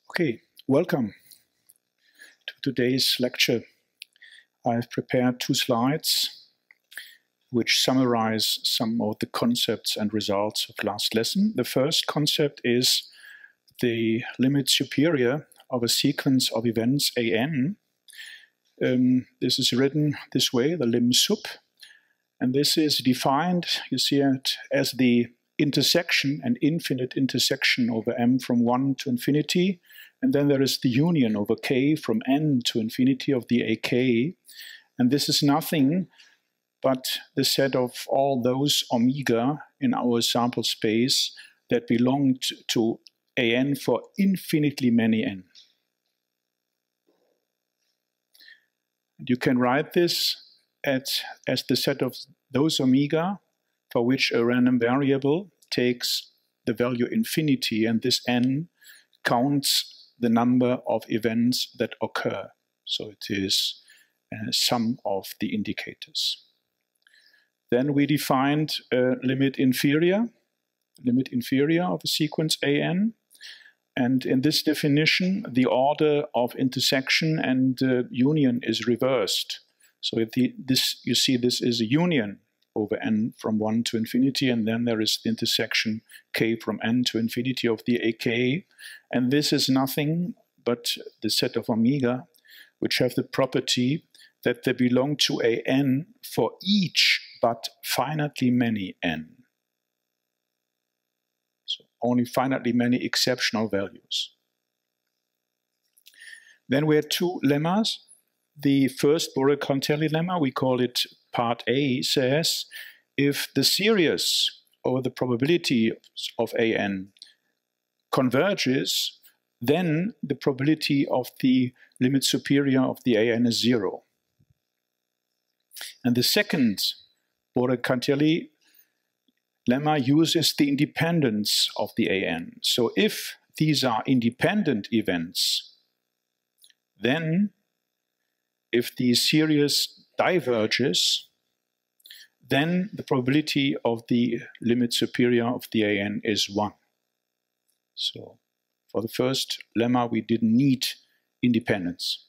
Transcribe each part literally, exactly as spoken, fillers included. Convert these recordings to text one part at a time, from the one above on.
Okay, welcome to today's lecture. I've prepared two slides which summarize some of the concepts and results of last lesson. The first concept is the limit superior of a sequence of events A N. Um, this is written this way, the lim sup, and this is defined, you see it, as the intersection, an infinite intersection over M from one to infinity, and then there is the union over K from N to infinity of the A K, and this is nothing but the set of all those omega in our sample space that belong to, to A N for infinitely many N. You can write this as, as the set of those omega for which a random variable takes the value infinity, and this N counts the number of events that occur. So it is a sum of the indicators. Then we defined a limit inferior, limit inferior of a sequence A N. And in this definition, the order of intersection and uh, union is reversed. So if the, this, you see this is a union over N from one to infinity, and then there is the intersection K from N to infinity of the A K. And this is nothing but the set of omega which have the property that they belong to A N for each but finitely many N. So only finitely many exceptional values. Then we had two lemmas. The first Borel-Cantelli lemma, we call it part A, says if the series over the probability of A N converges, then the probability of the limit superior of the A N is zero. And the second Borel-Cantelli lemma uses the independence of the A N. So if these are independent events, then if the series diverges, then the probability of the limit superior of the A N is one. So for the first lemma, we didn't need independence.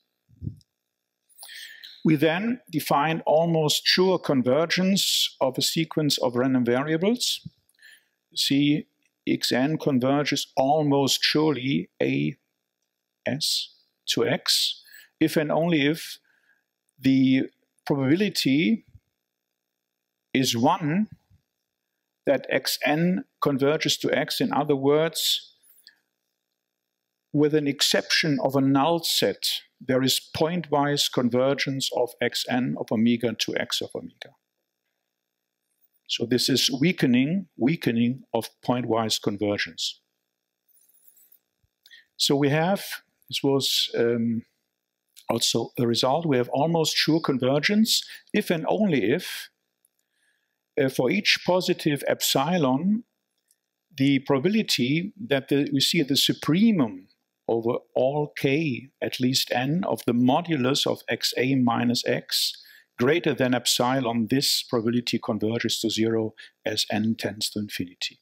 We then defined almost sure convergence of a sequence of random variables. See, Xn converges almost surely A S to X, if and only if the probability is one that Xn converges to X. In other words, with an exception of a null set, there is pointwise convergence of Xn of omega to X of omega. So this is weakening, weakening of pointwise convergence. So we have, this was um, also a result, we have almost sure convergence if and only if uh, for each positive epsilon, the probability that the, we see the supremum over all k, at least n, of the modulus of xa minus x greater than epsilon, this probability converges to zero as n tends to infinity.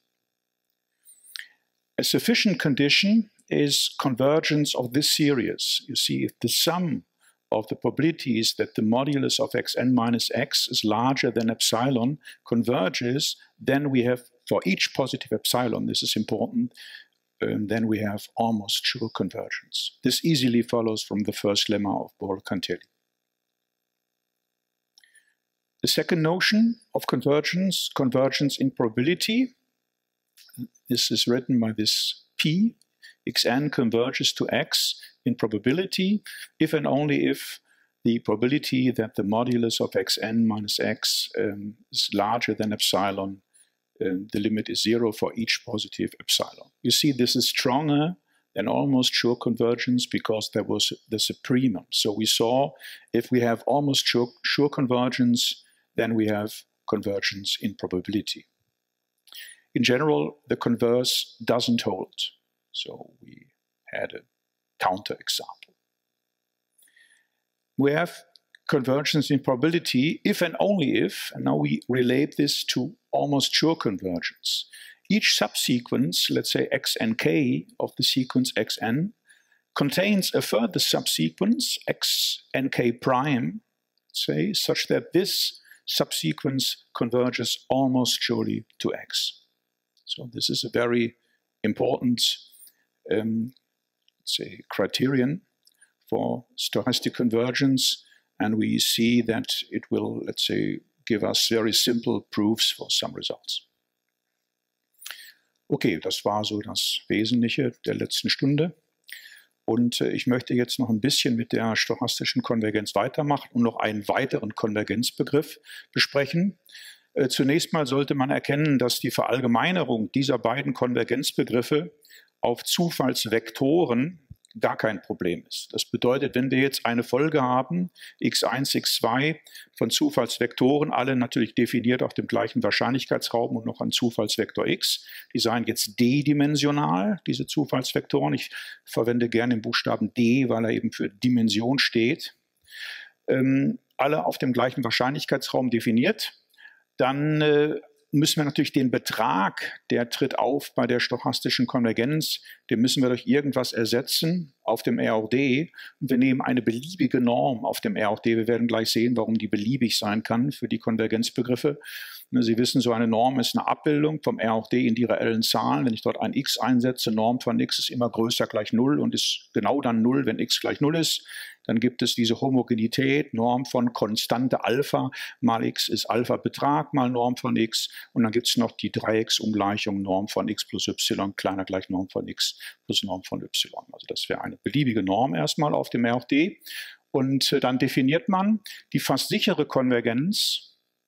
A sufficient condition is convergence of this series. You see, if the sum of the probabilities that the modulus of xn minus x is larger than epsilon converges, then we have, for each positive epsilon, this is important, Um, then we have almost sure convergence. This easily follows from the first lemma of Borel-Cantelli. The second notion of convergence, convergence in probability, this is written by this P, Xn converges to X in probability, if and only if the probability that the modulus of Xn minus X um, is larger than epsilon, Uh, the limit is zero for each positive epsilon. You see, this is stronger than almost sure convergence because there was the supremum. So we saw if we have almost sure, sure convergence, then we have convergence in probability. In general, the converse doesn't hold. So we had a counter example. We have convergence in probability if and only if, and now we relate this to almost sure convergence. Each subsequence, let's say xnk of the sequence xn, contains a further subsequence, x and k prime, say, such that this subsequence converges almost surely to x. So this is a very important, um, let's say, criterion for stochastic convergence, and we see that it will, let's say, give us very simple proofs for some results. Okay, das war so das Wesentliche der letzten Stunde. Und äh, ich möchte jetzt noch ein bisschen mit der stochastischen Konvergenz weitermachen und noch einen weiteren Konvergenzbegriff besprechen. Äh, zunächst mal sollte man erkennen, dass die Verallgemeinerung dieser beiden Konvergenzbegriffe auf Zufallsvektoren gar kein Problem ist. Das bedeutet, wenn wir jetzt eine Folge haben, x eins, x zwei, von Zufallsvektoren, alle natürlich definiert auf dem gleichen Wahrscheinlichkeitsraum und noch ein Zufallsvektor x, die seien jetzt d-dimensional, diese Zufallsvektoren. Ich verwende gerne den Buchstaben d, weil er eben für Dimension steht. Ähm, alle auf dem gleichen Wahrscheinlichkeitsraum definiert. Dann äh, müssen wir natürlich den Betrag, der tritt auf bei der stochastischen Konvergenz, den müssen wir durch irgendwas ersetzen auf dem R auch D. Und wir nehmen eine beliebige Norm auf dem R auch D. Wir werden gleich sehen, warum die beliebig sein kann für die Konvergenzbegriffe. Sie wissen, so eine Norm ist eine Abbildung vom R auch D in die reellen Zahlen. Wenn ich dort ein x einsetze, Norm von x ist immer größer gleich null und ist genau dann null, wenn x gleich null ist. Dann gibt es diese Homogenität, Norm von Konstante Alpha mal x ist Alpha-Betrag mal Norm von x. Und dann gibt es noch die Dreiecksumgleichung Norm von x plus y kleiner gleich Norm von x plus Norm von y. Also das wäre eine beliebige Norm erstmal auf dem R auch D. Und dann definiert man die fast sichere Konvergenz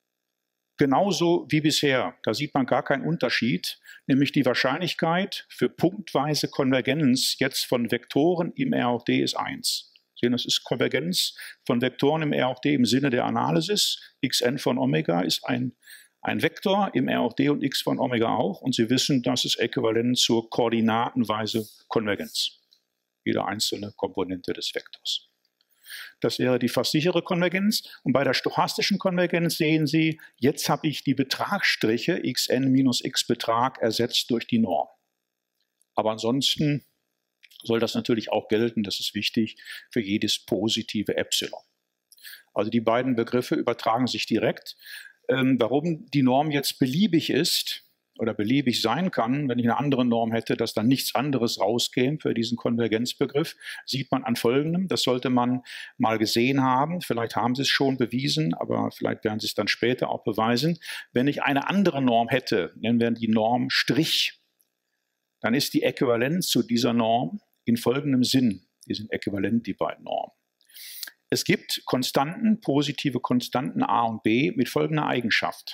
genauso wie bisher. Da sieht man gar keinen Unterschied, nämlich die Wahrscheinlichkeit für punktweise Konvergenz jetzt von Vektoren im R auch D ist eins. Sie sehen, das ist Konvergenz von Vektoren im R auch D im Sinne der Analysis. Xn von Omega ist ein, ein Vektor im R auch D und x von Omega auch. Und Sie wissen, das ist äquivalent zur koordinatenweise Konvergenz. Jede einzelne Komponente des Vektors. Das wäre die fast sichere Konvergenz. Und bei der stochastischen Konvergenz sehen Sie, jetzt habe ich die Betragsstriche xn minus x Betrag ersetzt durch die Norm. Aber ansonsten soll das natürlich auch gelten, das ist wichtig, für jedes positive Epsilon. Also die beiden Begriffe übertragen sich direkt. Ähm, warum die Norm jetzt beliebig ist oder beliebig sein kann, wenn ich eine andere Norm hätte, dass dann nichts anderes rauskäme für diesen Konvergenzbegriff, sieht man an Folgendem. Das sollte man mal gesehen haben. Vielleicht haben Sie es schon bewiesen, aber vielleicht werden Sie es dann später auch beweisen. Wenn ich eine andere Norm hätte, nennen wir die Norm Strich, dann ist die Äquivalenz zu dieser Norm in folgendem Sinn. Die sind äquivalent, die beiden Normen. Es gibt Konstanten, positive Konstanten a und b mit folgender Eigenschaft.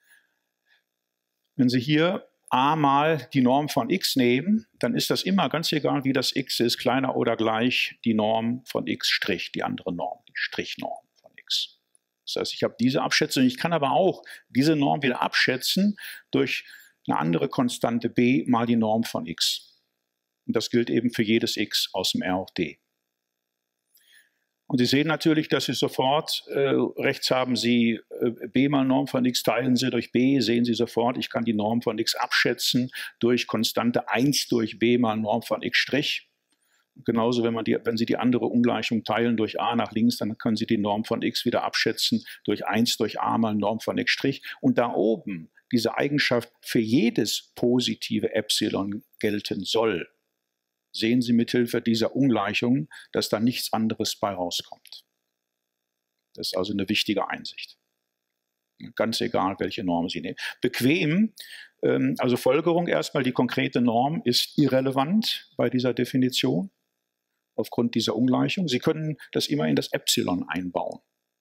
Wenn Sie hier a mal die Norm von x nehmen, dann ist das immer, ganz egal wie das x ist, kleiner oder gleich die Norm von x', die andere Norm, die Strichnorm von x. Das heißt, ich habe diese Abschätzung. Ich kann aber auch diese Norm wieder abschätzen durch eine andere Konstante b mal die Norm von x. Und das gilt eben für jedes x aus dem R auch D. Und Sie sehen natürlich, dass Sie sofort äh, rechts haben Sie äh, b mal Norm von x, teilen Sie durch b, sehen Sie sofort, ich kann die Norm von x abschätzen durch Konstante eins durch b mal Norm von x'. Genauso, wenn, man die, wenn Sie die andere Ungleichung teilen durch a nach links, dann können Sie die Norm von x wieder abschätzen durch eins durch a mal Norm von x'. Und da oben diese Eigenschaft für jedes positive Epsilon gelten soll, sehen Sie mithilfe dieser Ungleichung, dass da nichts anderes bei rauskommt. Das ist also eine wichtige Einsicht. Ganz egal, welche Norm Sie nehmen. Bequem, ähm, also Folgerung erstmal, die konkrete Norm ist irrelevant bei dieser Definition, aufgrund dieser Ungleichung. Sie können das immer in das Epsilon einbauen.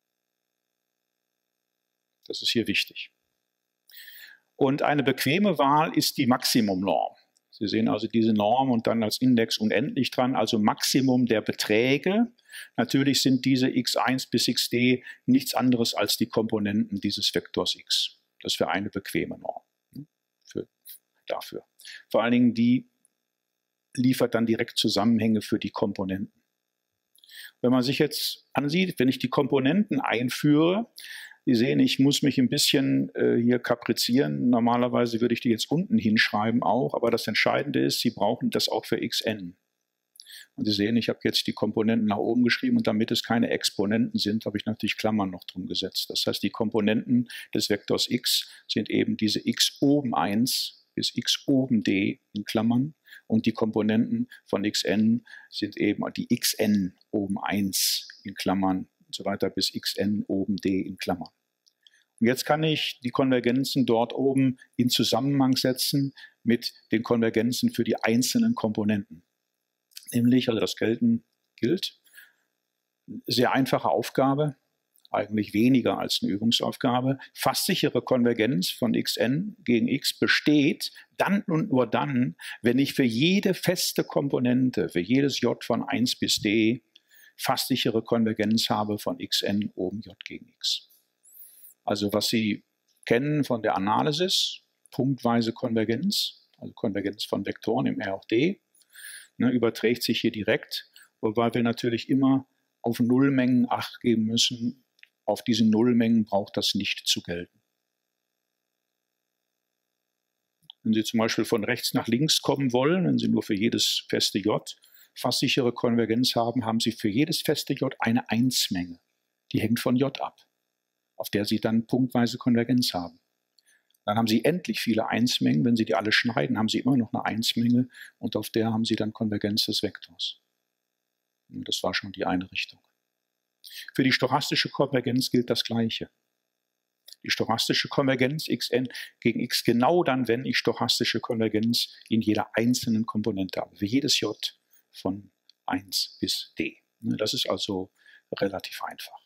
Das ist hier wichtig. Und eine bequeme Wahl ist die Maximumnorm. Sie sehen also diese Norm und dann als Index unendlich dran, also Maximum der Beträge. Natürlich sind diese x eins bis xd nichts anderes als die Komponenten dieses Vektors x. Das wäre eine bequeme Norm für, dafür. Vor allen Dingen die liefert dann direkt Zusammenhänge für die Komponenten. Wenn man sich jetzt ansieht, wenn ich die Komponenten einführe, Sie sehen, ich muss mich ein bisschen äh, hier kaprizieren. Normalerweise würde ich die jetzt unten hinschreiben auch, aber das Entscheidende ist, Sie brauchen das auch für xn. Und Sie sehen, ich habe jetzt die Komponenten nach oben geschrieben und damit es keine Exponenten sind, habe ich natürlich Klammern noch drum gesetzt. Das heißt, die Komponenten des Vektors x sind eben diese x oben eins bis x oben d in Klammern und die Komponenten von xn sind eben die xn oben eins in Klammern und so weiter bis xn oben d in Klammern. Und jetzt kann ich die Konvergenzen dort oben in Zusammenhang setzen mit den Konvergenzen für die einzelnen Komponenten. Nämlich, also das Gelten gilt, sehr einfache Aufgabe, eigentlich weniger als eine Übungsaufgabe. Fast sichere Konvergenz von xn gegen x besteht dann und nur dann, wenn ich für jede feste Komponente, für jedes j von eins bis d, fast sichere Konvergenz habe von xn oben j gegen x. Also was Sie kennen von der Analysis, punktweise Konvergenz, also Konvergenz von Vektoren im R hoch d, ne, überträgt sich hier direkt, wobei wir natürlich immer auf Nullmengen Acht geben müssen. Auf diese Nullmengen braucht das nicht zu gelten. Wenn Sie zum Beispiel von rechts nach links kommen wollen, wenn Sie nur für jedes feste j fast sichere Konvergenz haben, haben Sie für jedes feste j eine eins-Menge. Die hängt von j ab, auf der Sie dann punktweise Konvergenz haben. Dann haben Sie endlich viele eins-Mengen. Wenn Sie die alle schneiden, haben Sie immer noch eine eins-Menge und auf der haben Sie dann Konvergenz des Vektors. Und das war schon die eine Richtung. Für die stochastische Konvergenz gilt das Gleiche. Die stochastische Konvergenz xn gegen x genau dann, wenn ich stochastische Konvergenz in jeder einzelnen Komponente habe. Für jedes j von eins bis d. Das ist also relativ einfach.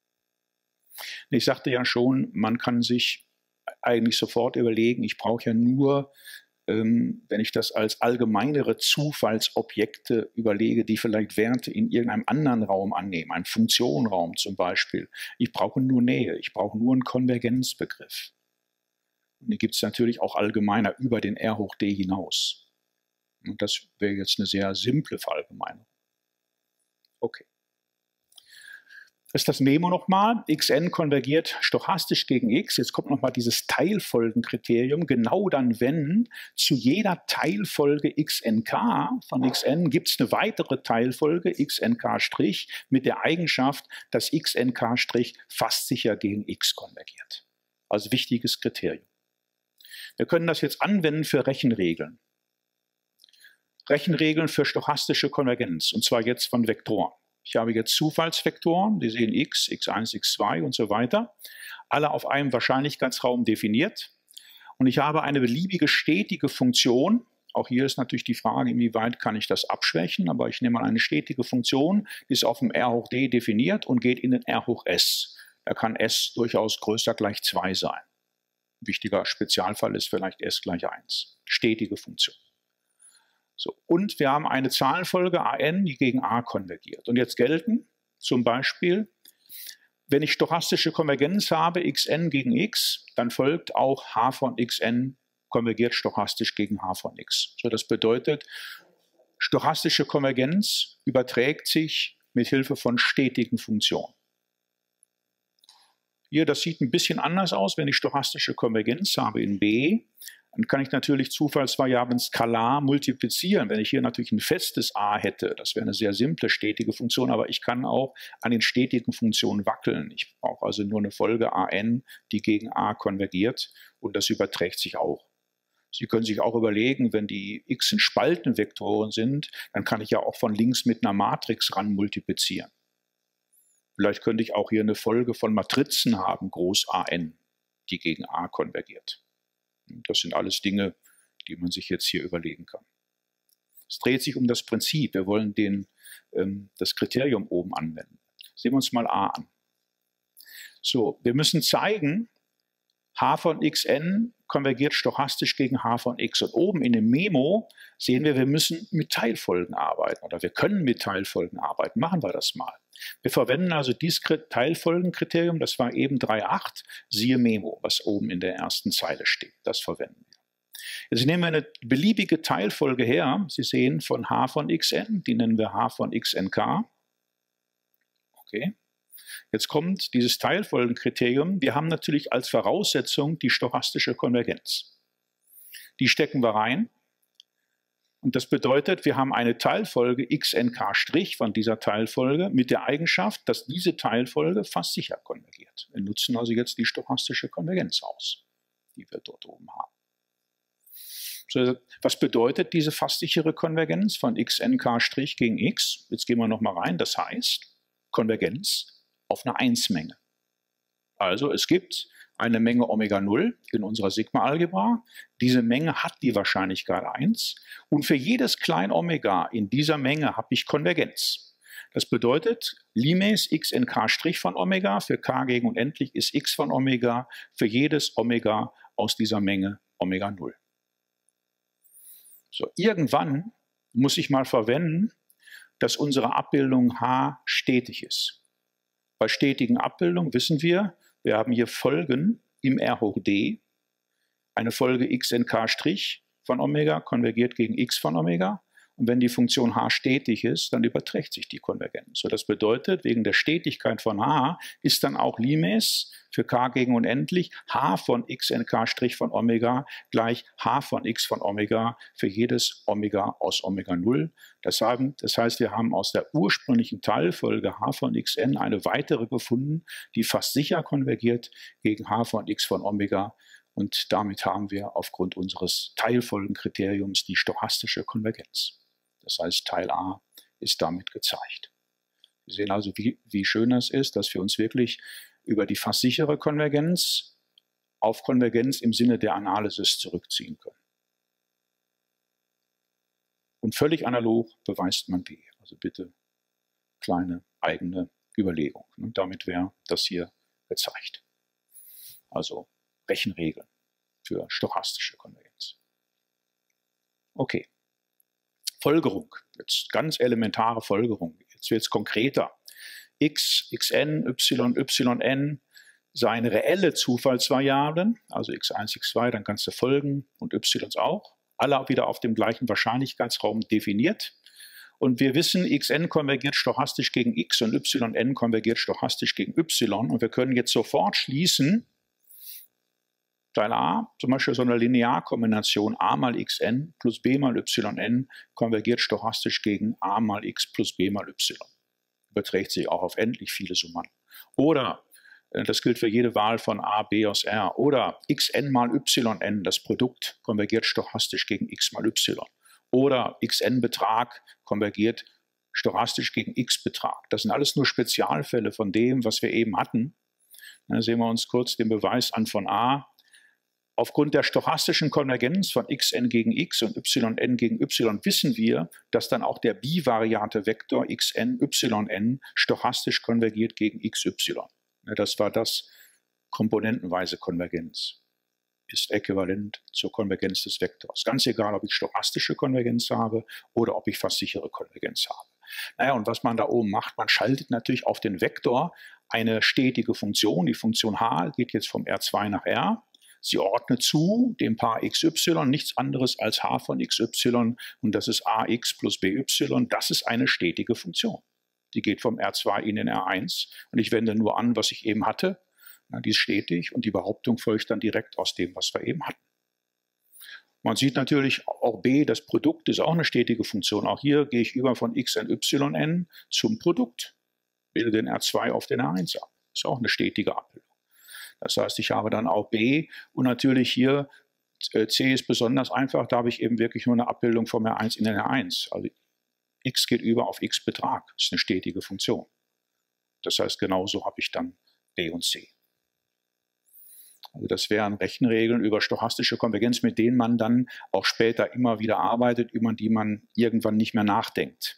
Ich sagte ja schon, man kann sich eigentlich sofort überlegen, ich brauche ja nur, ähm, wenn ich das als allgemeinere Zufallsobjekte überlege, die vielleicht Werte in irgendeinem anderen Raum annehmen, einem Funktionenraum zum Beispiel. Ich brauche nur Nähe, ich brauche nur einen Konvergenzbegriff. Und die gibt es natürlich auch allgemeiner über den R hoch d hinaus. Und das wäre jetzt eine sehr simple Verallgemeinerung. Okay. Das ist das Memo nochmal. Xn konvergiert stochastisch gegen x. Jetzt kommt nochmal dieses Teilfolgenkriterium. Genau dann, wenn zu jeder Teilfolge xnk von xn gibt es eine weitere Teilfolge xnk' mit der Eigenschaft, dass xnk' fast sicher gegen x konvergiert. Also wichtiges Kriterium. Wir können das jetzt anwenden für Rechenregeln. Rechenregeln für stochastische Konvergenz, und zwar jetzt von Vektoren. Ich habe jetzt Zufallsvektoren, die sehen x, x eins, x zwei und so weiter, alle auf einem Wahrscheinlichkeitsraum definiert. Und ich habe eine beliebige stetige Funktion. Auch hier ist natürlich die Frage, inwieweit kann ich das abschwächen, aber ich nehme mal eine stetige Funktion, die ist auf dem R hoch d definiert und geht in den R hoch s. Da kann s durchaus größer gleich zwei sein. Ein wichtiger Spezialfall ist vielleicht s gleich eins. Stetige Funktion. So, und wir haben eine Zahlenfolge an, die gegen a konvergiert. Und jetzt gelten zum Beispiel, wenn ich stochastische Konvergenz habe, xn gegen x, dann folgt auch h von xn konvergiert stochastisch gegen h von x. So, das bedeutet, stochastische Konvergenz überträgt sich mit Hilfe von stetigen Funktionen. Hier, das sieht ein bisschen anders aus, wenn ich stochastische Konvergenz habe in B. Dann kann ich natürlich Zufallsvariablen skalar multiplizieren. Wenn ich hier natürlich ein festes a hätte, das wäre eine sehr simple stetige Funktion, aber ich kann auch an den stetigen Funktionen wackeln. Ich brauche also nur eine Folge an, die gegen a konvergiert und das überträgt sich auch. Sie können sich auch überlegen, wenn die x in Spaltenvektoren sind, dann kann ich ja auch von links mit einer Matrix ran multiplizieren. Vielleicht könnte ich auch hier eine Folge von Matrizen haben, groß an, die gegen a konvergiert. Das sind alles Dinge, die man sich jetzt hier überlegen kann. Es dreht sich um das Prinzip. Wir wollen den, ähm, das Kriterium oben anwenden. Sehen wir uns mal a an. So, wir müssen zeigen, h von xn konvergiert stochastisch gegen h von x. Und oben in dem Memo sehen wir, wir müssen mit Teilfolgen arbeiten oder wir können mit Teilfolgen arbeiten. Machen wir das mal. Wir verwenden also dieses Teilfolgenkriterium, das war eben drei Punkt acht, siehe Memo, was oben in der ersten Zeile steht. Das verwenden wir. Jetzt nehmen wir eine beliebige Teilfolge her. Sie sehen von h von xn, die nennen wir h von xnk. Okay. Jetzt kommt dieses Teilfolgenkriterium. Wir haben natürlich als Voraussetzung die stochastische Konvergenz. Die stecken wir rein. Und das bedeutet, wir haben eine Teilfolge x n k' von dieser Teilfolge mit der Eigenschaft, dass diese Teilfolge fast sicher konvergiert. Wir nutzen also jetzt die stochastische Konvergenz aus, die wir dort oben haben. So, was bedeutet diese fast sichere Konvergenz von x n k' gegen x? Jetzt gehen wir nochmal rein. Das heißt, Konvergenz auf eine eins-Menge. Also es gibt eine Menge Omega null in unserer Sigma-Algebra. Diese Menge hat die Wahrscheinlichkeit eins. Und für jedes klein Omega in dieser Menge habe ich Konvergenz. Das bedeutet, Limes x n k' von Omega, für k gegen unendlich ist x von Omega, für jedes Omega aus dieser Menge Omega null. So, irgendwann muss ich mal verwenden, dass unsere Abbildung H stetig ist. Bei stetigen Abbildungen wissen wir, wir haben hier Folgen im R hoch d. Eine Folge x n k' von Omega konvergiert gegen x von Omega. Und wenn die Funktion h stetig ist, dann überträgt sich die Konvergenz. So, das bedeutet, wegen der Stetigkeit von h ist dann auch Limes für k gegen unendlich h von x n k' von Omega gleich h von x von Omega für jedes Omega aus Omega null. Das, haben, das heißt, wir haben aus der ursprünglichen Teilfolge h von xn eine weitere gefunden, die fast sicher konvergiert gegen h von x von Omega. Und damit haben wir aufgrund unseres Teilfolgenkriteriums die stochastische Konvergenz. Das heißt, Teil A ist damit gezeigt. Wir sehen also, wie, wie schön es ist, dass wir uns wirklich über die fast sichere Konvergenz auf Konvergenz im Sinne der Analysis zurückziehen können. Und völlig analog beweist man B. Also bitte kleine eigene Überlegung. Und damit wäre das hier gezeigt. Also Rechenregeln für stochastische Konvergenz. Okay. Folgerung, jetzt ganz elementare Folgerung. Jetzt wird es konkreter. X, xn, y, yn seien reelle Zufallsvariablen, also x eins, x zwei, dann kannst du folgen und y's auch. Alle wieder auf dem gleichen Wahrscheinlichkeitsraum definiert. Und wir wissen, xn konvergiert stochastisch gegen x und yn konvergiert stochastisch gegen y. Und wir können jetzt sofort schließen, Teil A, zum Beispiel so eine Linearkombination a mal xn plus b mal yn konvergiert stochastisch gegen a mal x plus b mal y. Überträgt sich auch auf endlich viele Summen. Oder, das gilt für jede Wahl von a, b aus R, oder xn mal yn, das Produkt konvergiert stochastisch gegen x mal y. Oder xn-Betrag konvergiert stochastisch gegen x-Betrag. Das sind alles nur Spezialfälle von dem, was wir eben hatten. Dann sehen wir uns kurz den Beweis an von A. Aufgrund der stochastischen Konvergenz von xn gegen x und yn gegen y wissen wir, dass dann auch der bivariate Vektor xn, yn stochastisch konvergiert gegen xy. Das war das komponentenweise Konvergenz. Ist äquivalent zur Konvergenz des Vektors. Ganz egal, ob ich stochastische Konvergenz habe oder ob ich fast sichere Konvergenz habe. Naja, und was man da oben macht, man schaltet natürlich auf den Vektor eine stetige Funktion. Die Funktion h geht jetzt vom R zwei nach R. Sie ordnet zu dem Paar xy nichts anderes als h von xy und das ist ax plus by. Das ist eine stetige Funktion. Die geht vom R zwei in den R eins und ich wende nur an, was ich eben hatte. Na, die ist stetig und die Behauptung folgt dann direkt aus dem, was wir eben hatten. Man sieht natürlich auch b, das Produkt ist auch eine stetige Funktion. Auch hier gehe ich über von xn, yn zum Produkt. Bilde den R zwei auf den R eins ab. Ist auch eine stetige Abbildung. Das heißt, ich habe dann auch b und natürlich hier c ist besonders einfach, da habe ich eben wirklich nur eine Abbildung vom R eins in den R eins. Also x geht über auf x-Betrag, das ist eine stetige Funktion. Das heißt, genauso habe ich dann b und c. Also das wären Rechenregeln über stochastische Konvergenz, mit denen man dann auch später immer wieder arbeitet, über die man irgendwann nicht mehr nachdenkt.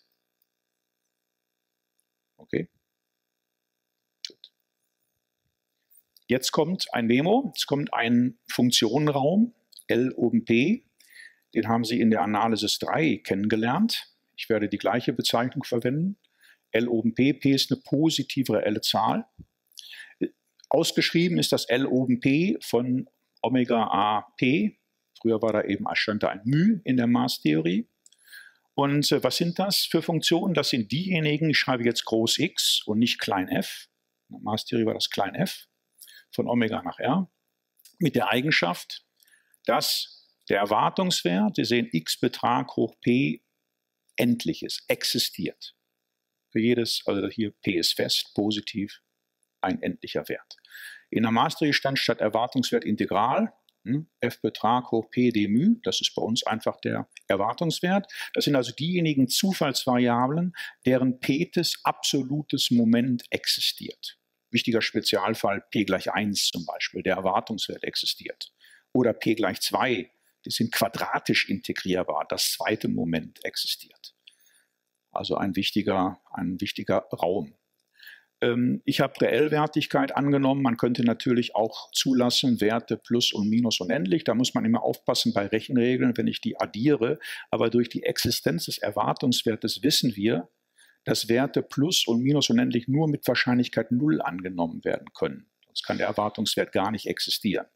Okay? Gut. Jetzt kommt ein Memo, es kommt ein Funktionenraum, L oben P, den haben Sie in der Analysis drei kennengelernt. Ich werde die gleiche Bezeichnung verwenden. L oben P, P ist eine positive reelle Zahl. Ausgeschrieben ist das L oben P von Omega A P. Früher war da eben, stand da ein μ in der Maßtheorie. Und äh, was sind das für Funktionen? Das sind diejenigen, ich schreibe jetzt groß X und nicht klein f. In der Maßtheorie war das klein f, von Omega nach R, mit der Eigenschaft, dass Der Erwartungswert, Sie sehen x Betrag hoch p, Endliches, existiert. Für jedes, also hier p ist fest, positiv, ein endlicher Wert. In der Maastricht stand statt Erwartungswert Integral, hm, f Betrag hoch p d μ, das ist bei uns einfach der Erwartungswert. Das sind also diejenigen Zufallsvariablen, deren p'tes absolutes Moment existiert. Wichtiger Spezialfall p gleich eins zum Beispiel, der Erwartungswert existiert. Oder p gleich zwei, die sind quadratisch integrierbar, das zweite Moment existiert. Also ein wichtiger, ein wichtiger Raum. Ähm, ich habe Reellwertigkeit angenommen, man könnte natürlich auch zulassen Werte plus und minus unendlich. Da muss man immer aufpassen bei Rechenregeln, wenn ich die addiere. Aber durch die Existenz des Erwartungswertes wissen wir, dass Werte plus und minus unendlich nur mit Wahrscheinlichkeit null angenommen werden können. Sonst kann der Erwartungswert gar nicht existieren.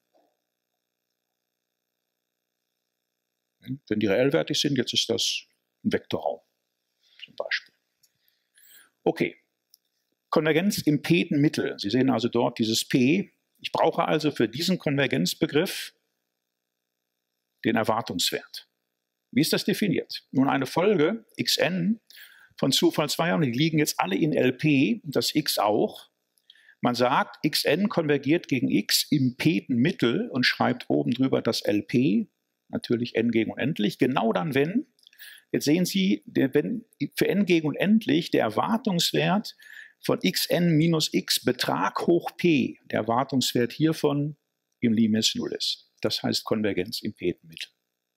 Wenn die reellwertig sind, jetzt ist das ein Vektorraum zum Beispiel. Okay, Konvergenz im p-ten Mittel. Sie sehen also dort dieses p. Ich brauche also für diesen Konvergenzbegriff den Erwartungswert. Wie ist das definiert? Nun, eine Folge xn von Zufallsvariablen, die liegen jetzt alle in L P und das x auch. Man sagt, xn konvergiert gegen x im p-ten Mittel und schreibt oben drüber das L P, natürlich n gegen unendlich, genau dann, wenn, jetzt sehen Sie, der, wenn für n gegen unendlich der Erwartungswert von xn minus x Betrag hoch p, der Erwartungswert hiervon im Limes null ist. Das heißt Konvergenz im p-ten Mittel.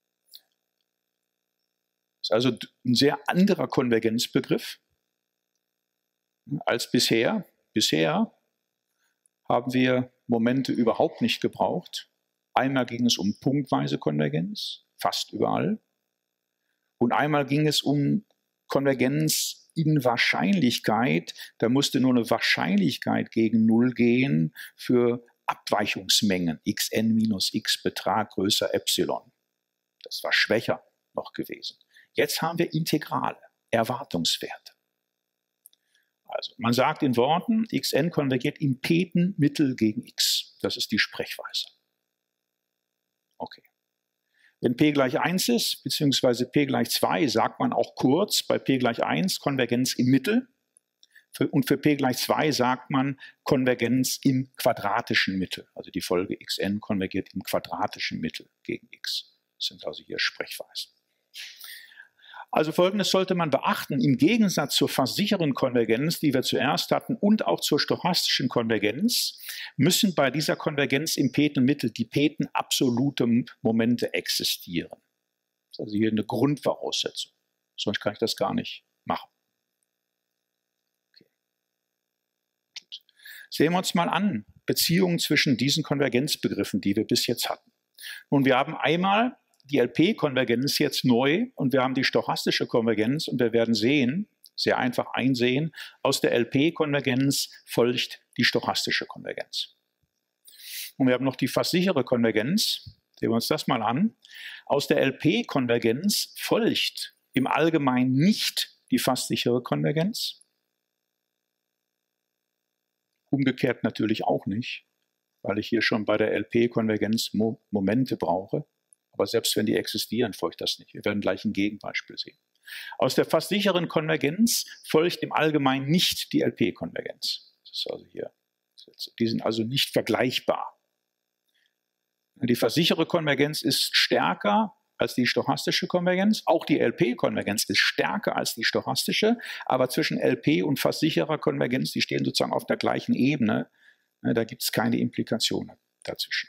Das ist also ein sehr anderer Konvergenzbegriff als bisher. Bisher haben wir Momente überhaupt nicht gebraucht. Einmal ging es um punktweise Konvergenz, fast überall. Und einmal ging es um Konvergenz in Wahrscheinlichkeit. Da musste nur eine Wahrscheinlichkeit gegen Null gehen für Abweichungsmengen. xn minus x Betrag größer Epsilon. Das war schwächer noch gewesen. Jetzt haben wir Integrale, Erwartungswerte. Also man sagt in Worten, xn konvergiert im p-ten Mittel gegen x. Das ist die Sprechweise. Okay. Wenn p gleich eins ist, beziehungsweise p gleich zwei, sagt man auch kurz bei p gleich eins Konvergenz im Mittel. Und für p gleich zwei sagt man Konvergenz im quadratischen Mittel. Also die Folge xn konvergiert im quadratischen Mittel gegen x. Das sind also hier Sprechweisen. Also Folgendes sollte man beachten: Im Gegensatz zur fast sicheren Konvergenz, die wir zuerst hatten, und auch zur stochastischen Konvergenz, müssen bei dieser Konvergenz im p-ten Mittel die p-ten absolute Momente existieren. Das ist also hier eine Grundvoraussetzung. Sonst kann ich das gar nicht machen. Okay. Gut. Sehen wir uns mal an, Beziehungen zwischen diesen Konvergenzbegriffen, die wir bis jetzt hatten. Nun, wir haben einmal die L P-Konvergenz jetzt neu und wir haben die stochastische Konvergenz und wir werden sehen, sehr einfach einsehen, aus der L P-Konvergenz folgt die stochastische Konvergenz. Und wir haben noch die fast sichere Konvergenz, sehen wir uns das mal an. Aus der L P-Konvergenz folgt im Allgemeinen nicht die fast sichere Konvergenz. Umgekehrt natürlich auch nicht, weil ich hier schon bei der L P-Konvergenz Mo- Momente brauche. Aber selbst wenn die existieren, folgt das nicht. Wir werden gleich ein Gegenbeispiel sehen. Aus der fast sicheren Konvergenz folgt im Allgemeinen nicht die L P-Konvergenz. Das ist also hier. Die sind also nicht vergleichbar. Die fast sichere Konvergenz ist stärker als die stochastische Konvergenz. Auch die L P-Konvergenz ist stärker als die stochastische. Aber zwischen L P und fast sicherer Konvergenz, die stehen sozusagen auf der gleichen Ebene. Da gibt es keine Implikationen dazwischen.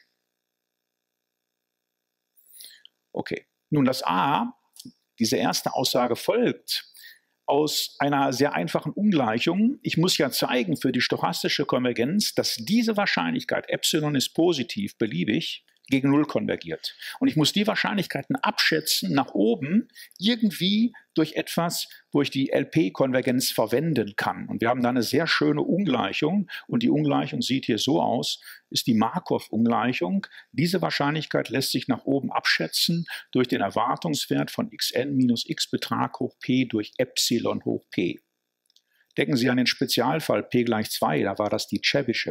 Okay, nun das A, diese erste Aussage folgt aus einer sehr einfachen Ungleichung. Ich muss ja zeigen für die stochastische Konvergenz, dass diese Wahrscheinlichkeit, Epsilon ist positiv, beliebig, gegen Null konvergiert. Und ich muss die Wahrscheinlichkeiten abschätzen nach oben, irgendwie durch etwas, wo ich die L P-Konvergenz verwenden kann. Und wir haben da eine sehr schöne Ungleichung. Und die Ungleichung sieht hier so aus, ist die Markov-Ungleichung. Diese Wahrscheinlichkeit lässt sich nach oben abschätzen durch den Erwartungswert von xn minus x Betrag hoch p durch Epsilon hoch p. Denken Sie an den Spezialfall p gleich zwei, da war das die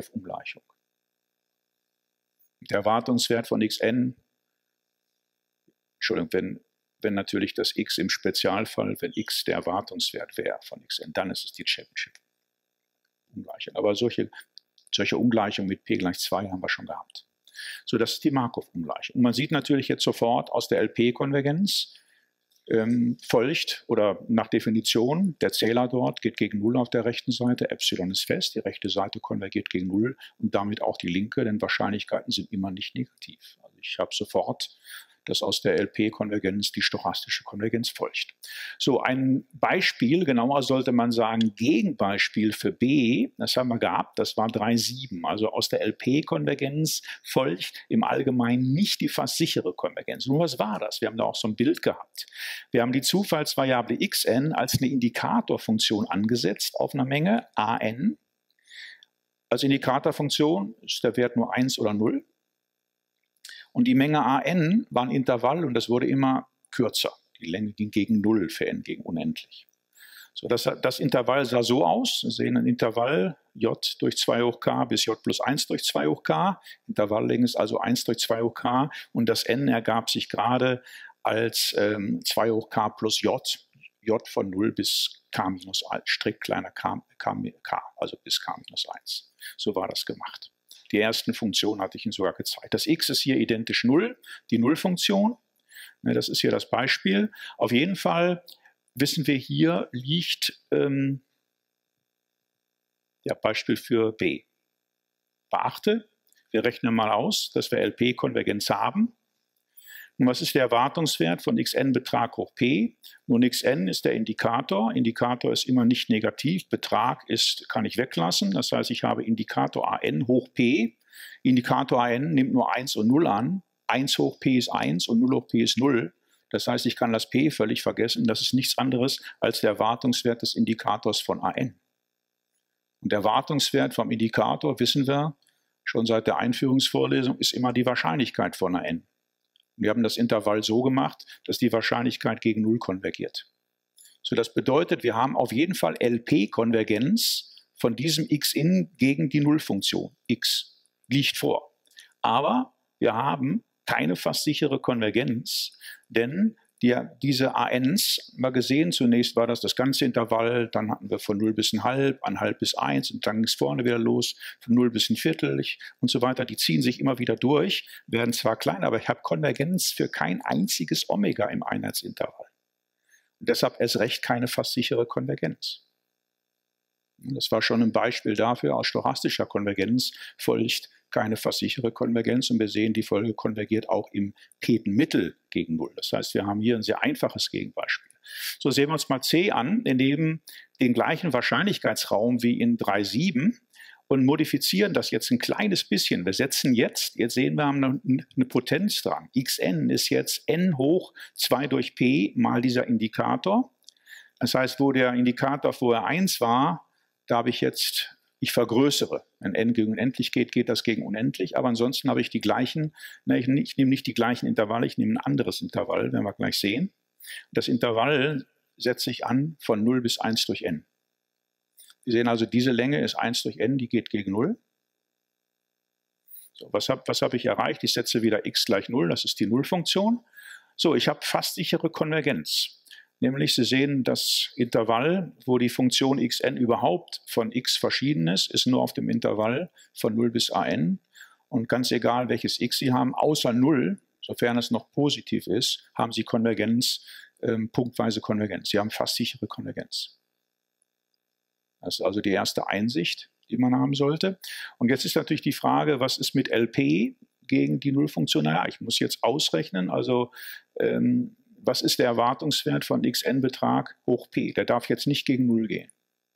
Chebyshev-Ungleichung. Der Erwartungswert von xn Entschuldigung, wenn, wenn natürlich das x im Spezialfall, wenn x der Erwartungswert wäre von xn, dann ist es die Chebyshev-Ungleichung. Aber solche, solche Ungleichungen mit p gleich zwei haben wir schon gehabt. So, das ist die Markov-Ungleichung. Und man sieht natürlich jetzt sofort aus der L P-Konvergenz, ähm, folgt, oder nach Definition, der Zähler dort geht gegen null auf der rechten Seite, Epsilon ist fest, die rechte Seite konvergiert gegen null und damit auch die linke, denn Wahrscheinlichkeiten sind immer nicht negativ. Also ich habe sofort, dass aus der L P-Konvergenz die stochastische Konvergenz folgt. So, ein Beispiel, genauer sollte man sagen, Gegenbeispiel für B, das haben wir gehabt, das war drei Komma sieben. Also aus der L P-Konvergenz folgt im Allgemeinen nicht die fast sichere Konvergenz. Nun, was war das? Wir haben da auch so ein Bild gehabt. Wir haben die Zufallsvariable xn als eine Indikatorfunktion angesetzt auf einer Menge an. Als Indikatorfunktion ist der Wert nur eins oder null. Und die Menge an war ein Intervall und das wurde immer kürzer. Die Länge ging gegen null für n gegen unendlich. So, das, das Intervall sah so aus. Sie sehen ein Intervall j durch zwei hoch k bis j plus eins durch zwei hoch k. Intervalllänge ist also eins durch zwei hoch k und das n ergab sich gerade als ähm, zwei hoch k plus j. J von null bis k minus eins, strikt kleiner k, k, k, also bis k minus eins. So war das gemacht. Die ersten Funktionen hatte ich Ihnen sogar gezeigt. Das x ist hier identisch null, die Nullfunktion. Das ist hier das Beispiel. Auf jeden Fall wissen wir, hier liegt ähm, ja, Beispiel für B. Beachte, wir rechnen mal aus, dass wir L P-Konvergenz haben. Und was ist der Erwartungswert von xn Betrag hoch p? Nun, xn ist der Indikator. Indikator ist immer nicht negativ. Betrag ist, kann ich weglassen. Das heißt, ich habe Indikator an hoch p. Indikator an nimmt nur eins und null an. eins hoch p ist eins und null hoch p ist null. Das heißt, ich kann das p völlig vergessen. Das ist nichts anderes als der Erwartungswert des Indikators von an. Und der Erwartungswert vom Indikator, wissen wir schon seit der Einführungsvorlesung, ist immer die Wahrscheinlichkeit von an. Wir haben das Intervall so gemacht, dass die Wahrscheinlichkeit gegen null konvergiert. So, das bedeutet, wir haben auf jeden Fall L P-Konvergenz von diesem xin gegen die Nullfunktion. X liegt vor. Aber wir haben keine fast sichere Konvergenz, denn die, diese Ans, mal gesehen, zunächst war das das ganze Intervall, dann hatten wir von null bis ein halb, ein halb bis eins und dann ging es vorne wieder los, von null bis ein Viertel und so weiter. Die ziehen sich immer wieder durch, werden zwar klein, aber ich habe Konvergenz für kein einziges Omega im Einheitsintervall. Und deshalb erst recht keine fast sichere Konvergenz. Das war schon ein Beispiel dafür, aus stochastischer Konvergenz folgt keine fast sichere Konvergenz und wir sehen, die Folge konvergiert auch im Petenmittel gegen null. Das heißt, wir haben hier ein sehr einfaches Gegenbeispiel. So, sehen wir uns mal C an, wir nehmen den gleichen Wahrscheinlichkeitsraum wie in drei Komma sieben und modifizieren das jetzt ein kleines bisschen. Wir setzen jetzt, jetzt sehen wir, haben eine, eine Potenz dran. Xn ist jetzt n hoch zwei durch p mal dieser Indikator. Das heißt, wo der Indikator vorher eins war, da habe ich jetzt, ich vergrößere. Wenn n gegen unendlich geht, geht das gegen unendlich. Aber ansonsten habe ich die gleichen, ne, ich, ich nehme nicht die gleichen Intervalle, ich nehme ein anderes Intervall, werden wir gleich sehen. Das Intervall setze ich an von null bis eins durch n. Wir sehen also, diese Länge ist eins durch n, die geht gegen null. So, was habe was hab ich erreicht? Ich setze wieder x gleich null, das ist die Nullfunktion. So, ich habe fast sichere Konvergenz. Nämlich, Sie sehen, das Intervall, wo die Funktion xn überhaupt von x verschieden ist, ist nur auf dem Intervall von null bis an. Und ganz egal, welches x Sie haben, außer null, sofern es noch positiv ist, haben Sie Konvergenz, ähm, punktweise Konvergenz. Sie haben fast sichere Konvergenz. Das ist also die erste Einsicht, die man haben sollte. Und jetzt ist natürlich die Frage, was ist mit L P gegen die Nullfunktion? Naja, ich muss jetzt ausrechnen, also ähm, was ist der Erwartungswert von xn-Betrag hoch p? Der darf jetzt nicht gegen null gehen.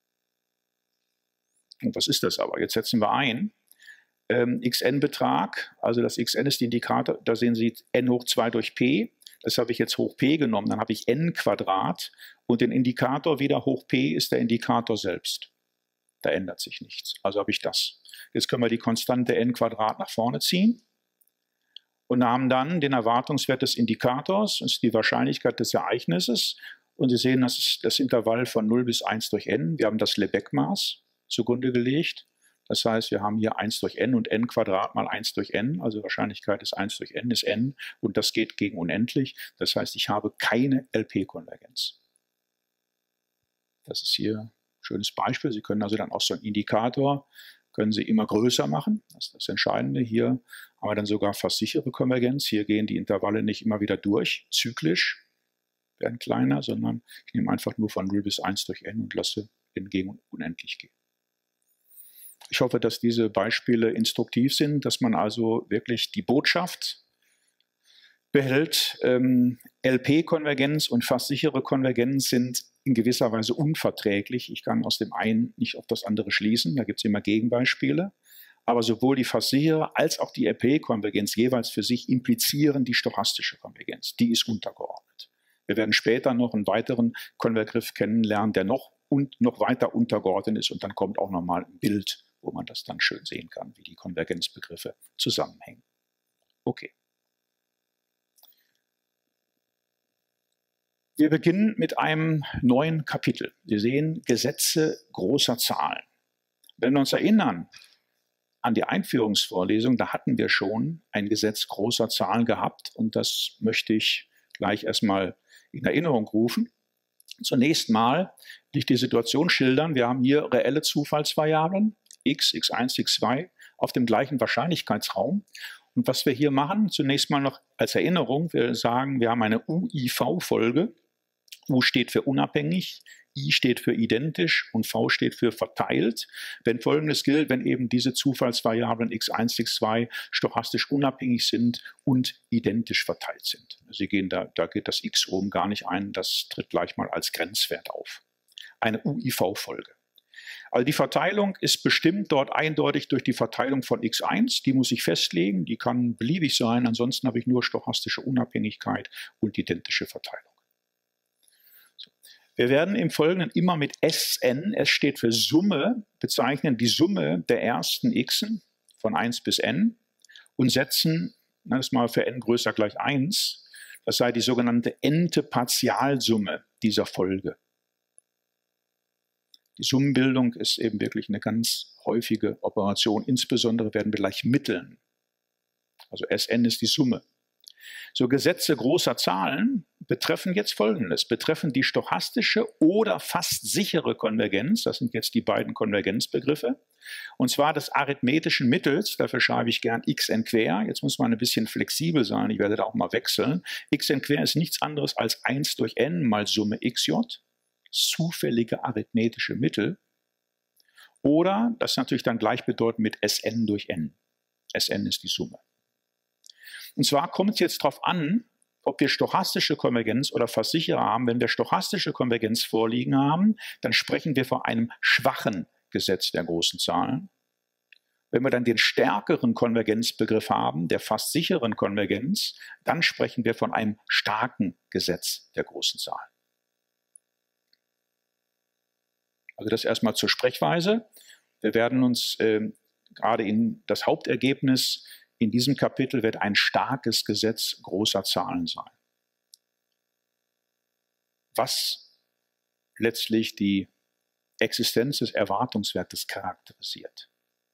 Und was ist das aber? Jetzt setzen wir ein. Ähm, xn-Betrag, also das xn ist der Indikator, da sehen Sie n hoch zwei durch p. Das habe ich jetzt hoch p genommen, dann habe ich n Quadrat und den Indikator wieder hoch p ist der Indikator selbst. Da ändert sich nichts. Also habe ich das. Jetzt können wir die Konstante n Quadrat nach vorne ziehen. Und haben dann den Erwartungswert des Indikators, das ist die Wahrscheinlichkeit des Ereignisses. Und Sie sehen, das ist das Intervall von null bis eins durch n. Wir haben das Lebesgue-Maß zugrunde gelegt. Das heißt, wir haben hier eins durch n und n Quadrat mal eins durch n, also Wahrscheinlichkeit ist eins durch n ist n und das geht gegen unendlich. Das heißt, ich habe keine L P-Konvergenz. Das ist hier ein schönes Beispiel. Sie können also dann auch so einen Indikator, können Sie immer größer machen. Das ist das Entscheidende. Hier haben wir dann sogar fast sichere Konvergenz. Hier gehen die Intervalle nicht immer wieder durch, zyklisch, werden kleiner, sondern ich nehme einfach nur von null bis eins durch n und lasse n gegen unendlich gehen. Ich hoffe, dass diese Beispiele instruktiv sind, dass man also wirklich die Botschaft behält. Ähm, L P-Konvergenz und fast sichere Konvergenz sind in gewisser Weise unverträglich. Ich kann aus dem einen nicht auf das andere schließen, da gibt es immer Gegenbeispiele. Aber sowohl die fast sichere als auch die L P-Konvergenz jeweils für sich implizieren die stochastische Konvergenz. Die ist untergeordnet. Wir werden später noch einen weiteren Konvergriff kennenlernen, der noch und noch weiter untergeordnet ist und dann kommt auch nochmal ein Bild, wo man das dann schön sehen kann, wie die Konvergenzbegriffe zusammenhängen. Okay. Wir beginnen mit einem neuen Kapitel. Wir sehen Gesetze großer Zahlen. Wenn wir uns erinnern an die Einführungsvorlesung, da hatten wir schon ein Gesetz großer Zahlen gehabt und das möchte ich gleich erstmal in Erinnerung rufen. Zunächst mal will ich die Situation schildern. Wir haben hier reelle Zufallsvariablen, x, x eins, x zwei, auf dem gleichen Wahrscheinlichkeitsraum. Und was wir hier machen, zunächst mal noch als Erinnerung, wir sagen, wir haben eine U I V-Folge. U steht für unabhängig, I steht für identisch und V steht für verteilt. Wenn Folgendes gilt, wenn eben diese Zufallsvariablen x eins, x zwei stochastisch unabhängig sind und identisch verteilt sind. Sie gehen da, da geht das x oben gar nicht ein, das tritt gleich mal als Grenzwert auf. Eine U I V-Folge. Also die Verteilung ist bestimmt dort eindeutig durch die Verteilung von x eins, die muss ich festlegen, die kann beliebig sein, ansonsten habe ich nur stochastische Unabhängigkeit und identische Verteilung. So. Wir werden im Folgenden immer mit S N, S steht für Summe, bezeichnen die Summe der ersten xen von eins bis n und setzen, das mal für n größer gleich eins, das sei die sogenannte n-te Partialsumme dieser Folge. Die Summenbildung ist eben wirklich eine ganz häufige Operation. Insbesondere werden wir gleich mitteln. Also S N ist die Summe. So Gesetze großer Zahlen betreffen jetzt Folgendes. Betreffen die stochastische oder fast sichere Konvergenz. Das sind jetzt die beiden Konvergenzbegriffe. Und zwar des arithmetischen Mittels. Dafür schreibe ich gern xn quer. Jetzt muss man ein bisschen flexibel sein. Ich werde da auch mal wechseln. Xn quer ist nichts anderes als eins durch n mal Summe xj. Zufällige arithmetische Mittel oder das ist natürlich dann gleichbedeutend mit Sn durch n. Sn ist die Summe. Und zwar kommt es jetzt darauf an, ob wir stochastische Konvergenz oder fast sichere haben. Wenn wir stochastische Konvergenz vorliegen haben, dann sprechen wir von einem schwachen Gesetz der großen Zahlen. Wenn wir dann den stärkeren Konvergenzbegriff haben, der fast sicheren Konvergenz, dann sprechen wir von einem starken Gesetz der großen Zahlen. Also das erstmal zur Sprechweise. Wir werden uns äh, gerade in das Hauptergebnis in diesem Kapitel wird ein starkes Gesetz großer Zahlen sein. Was letztlich die Existenz des Erwartungswertes charakterisiert.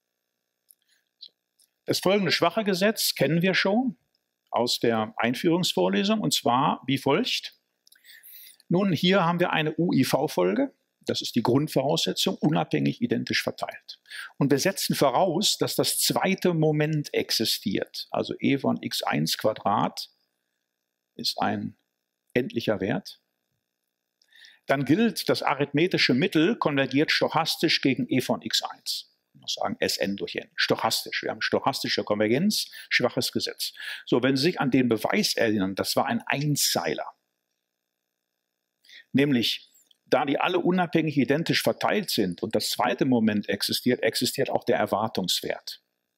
Das folgende schwache Gesetz kennen wir schon aus der Einführungsvorlesung und zwar wie folgt. Nun, hier haben wir eine U I V-Folge. Das ist die Grundvoraussetzung, unabhängig identisch verteilt. Und wir setzen voraus, dass das zweite Moment existiert. Also e von x eins Quadrat ist ein endlicher Wert. Dann gilt, das arithmetische Mittel konvergiert stochastisch gegen e von x eins. Ich muss sagen Sn durch n. Stochastisch. Wir haben stochastische Konvergenz, schwaches Gesetz. So, wenn Sie sich an den Beweis erinnern, das war ein Einzeiler. Nämlich, da die alle unabhängig identisch verteilt sind und das zweite Moment existiert, existiert auch der Erwartungswert.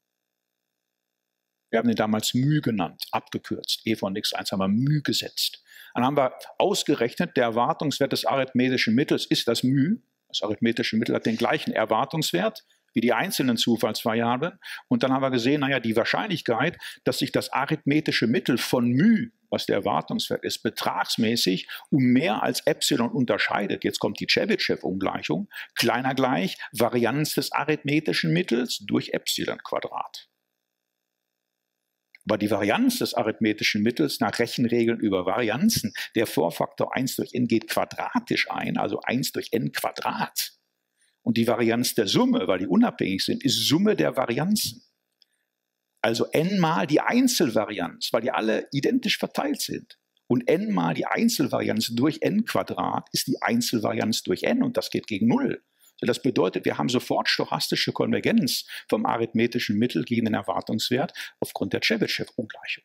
Wir haben den damals μ genannt, abgekürzt. E von x eins haben wir μ gesetzt. Dann haben wir ausgerechnet, der Erwartungswert des arithmetischen Mittels ist das μ. Das arithmetische Mittel hat den gleichen Erwartungswert wie die einzelnen Zufallsvariablen. Und dann haben wir gesehen, naja, die Wahrscheinlichkeit, dass sich das arithmetische Mittel von μ, was der Erwartungswert ist, betragsmäßig um mehr als Epsilon unterscheidet. Jetzt kommt die Chebyshev-Ungleichung. Kleiner gleich Varianz des arithmetischen Mittels durch Epsilon Quadrat. Aber die Varianz des arithmetischen Mittels nach Rechenregeln über Varianzen, der Vorfaktor eins durch n geht quadratisch ein, also eins durch n Quadrat. Und die Varianz der Summe, weil die unabhängig sind, ist Summe der Varianzen. Also n mal die Einzelvarianz, weil die alle identisch verteilt sind. Und n mal die Einzelvarianz durch n Quadrat ist die Einzelvarianz durch n und das geht gegen null. Das bedeutet, wir haben sofort stochastische Konvergenz vom arithmetischen Mittel gegen den Erwartungswert aufgrund der Chebyshev-Ungleichung.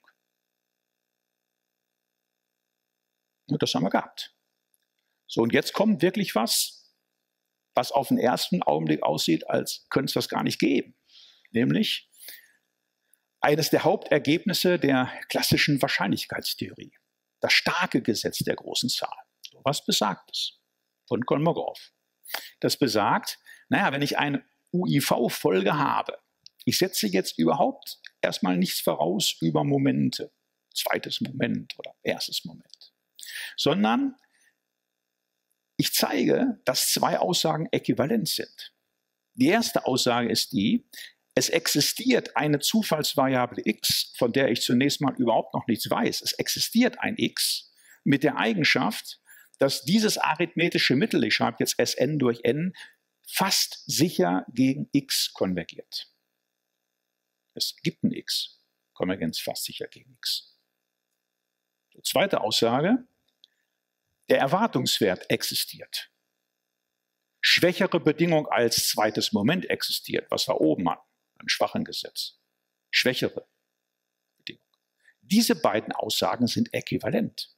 Und das haben wir gehabt. So, und jetzt kommt wirklich was, was auf den ersten Augenblick aussieht, als könnte es das gar nicht geben. Nämlich eines der Hauptergebnisse der klassischen Wahrscheinlichkeitstheorie. Das starke Gesetz der großen Zahl. So, was besagt es? Von Kolmogorov. Das besagt, naja, wenn ich eine U I V-Folge habe, ich setze jetzt überhaupt erstmal nichts voraus über Momente, zweites Moment oder erstes Moment, sondern ich zeige, dass zwei Aussagen äquivalent sind. Die erste Aussage ist die, es existiert eine Zufallsvariable x, von der ich zunächst mal überhaupt noch nichts weiß. Es existiert ein x mit der Eigenschaft, dass dieses arithmetische Mittel, ich schreibe jetzt Sn durch n, fast sicher gegen x konvergiert. Es gibt ein x, Konvergenz fast sicher gegen x. Die zweite Aussage, der Erwartungswert existiert. Schwächere Bedingung als zweites Moment existiert, was wir oben hatten, ein schwachen Gesetz. Schwächere Bedingung. Diese beiden Aussagen sind äquivalent.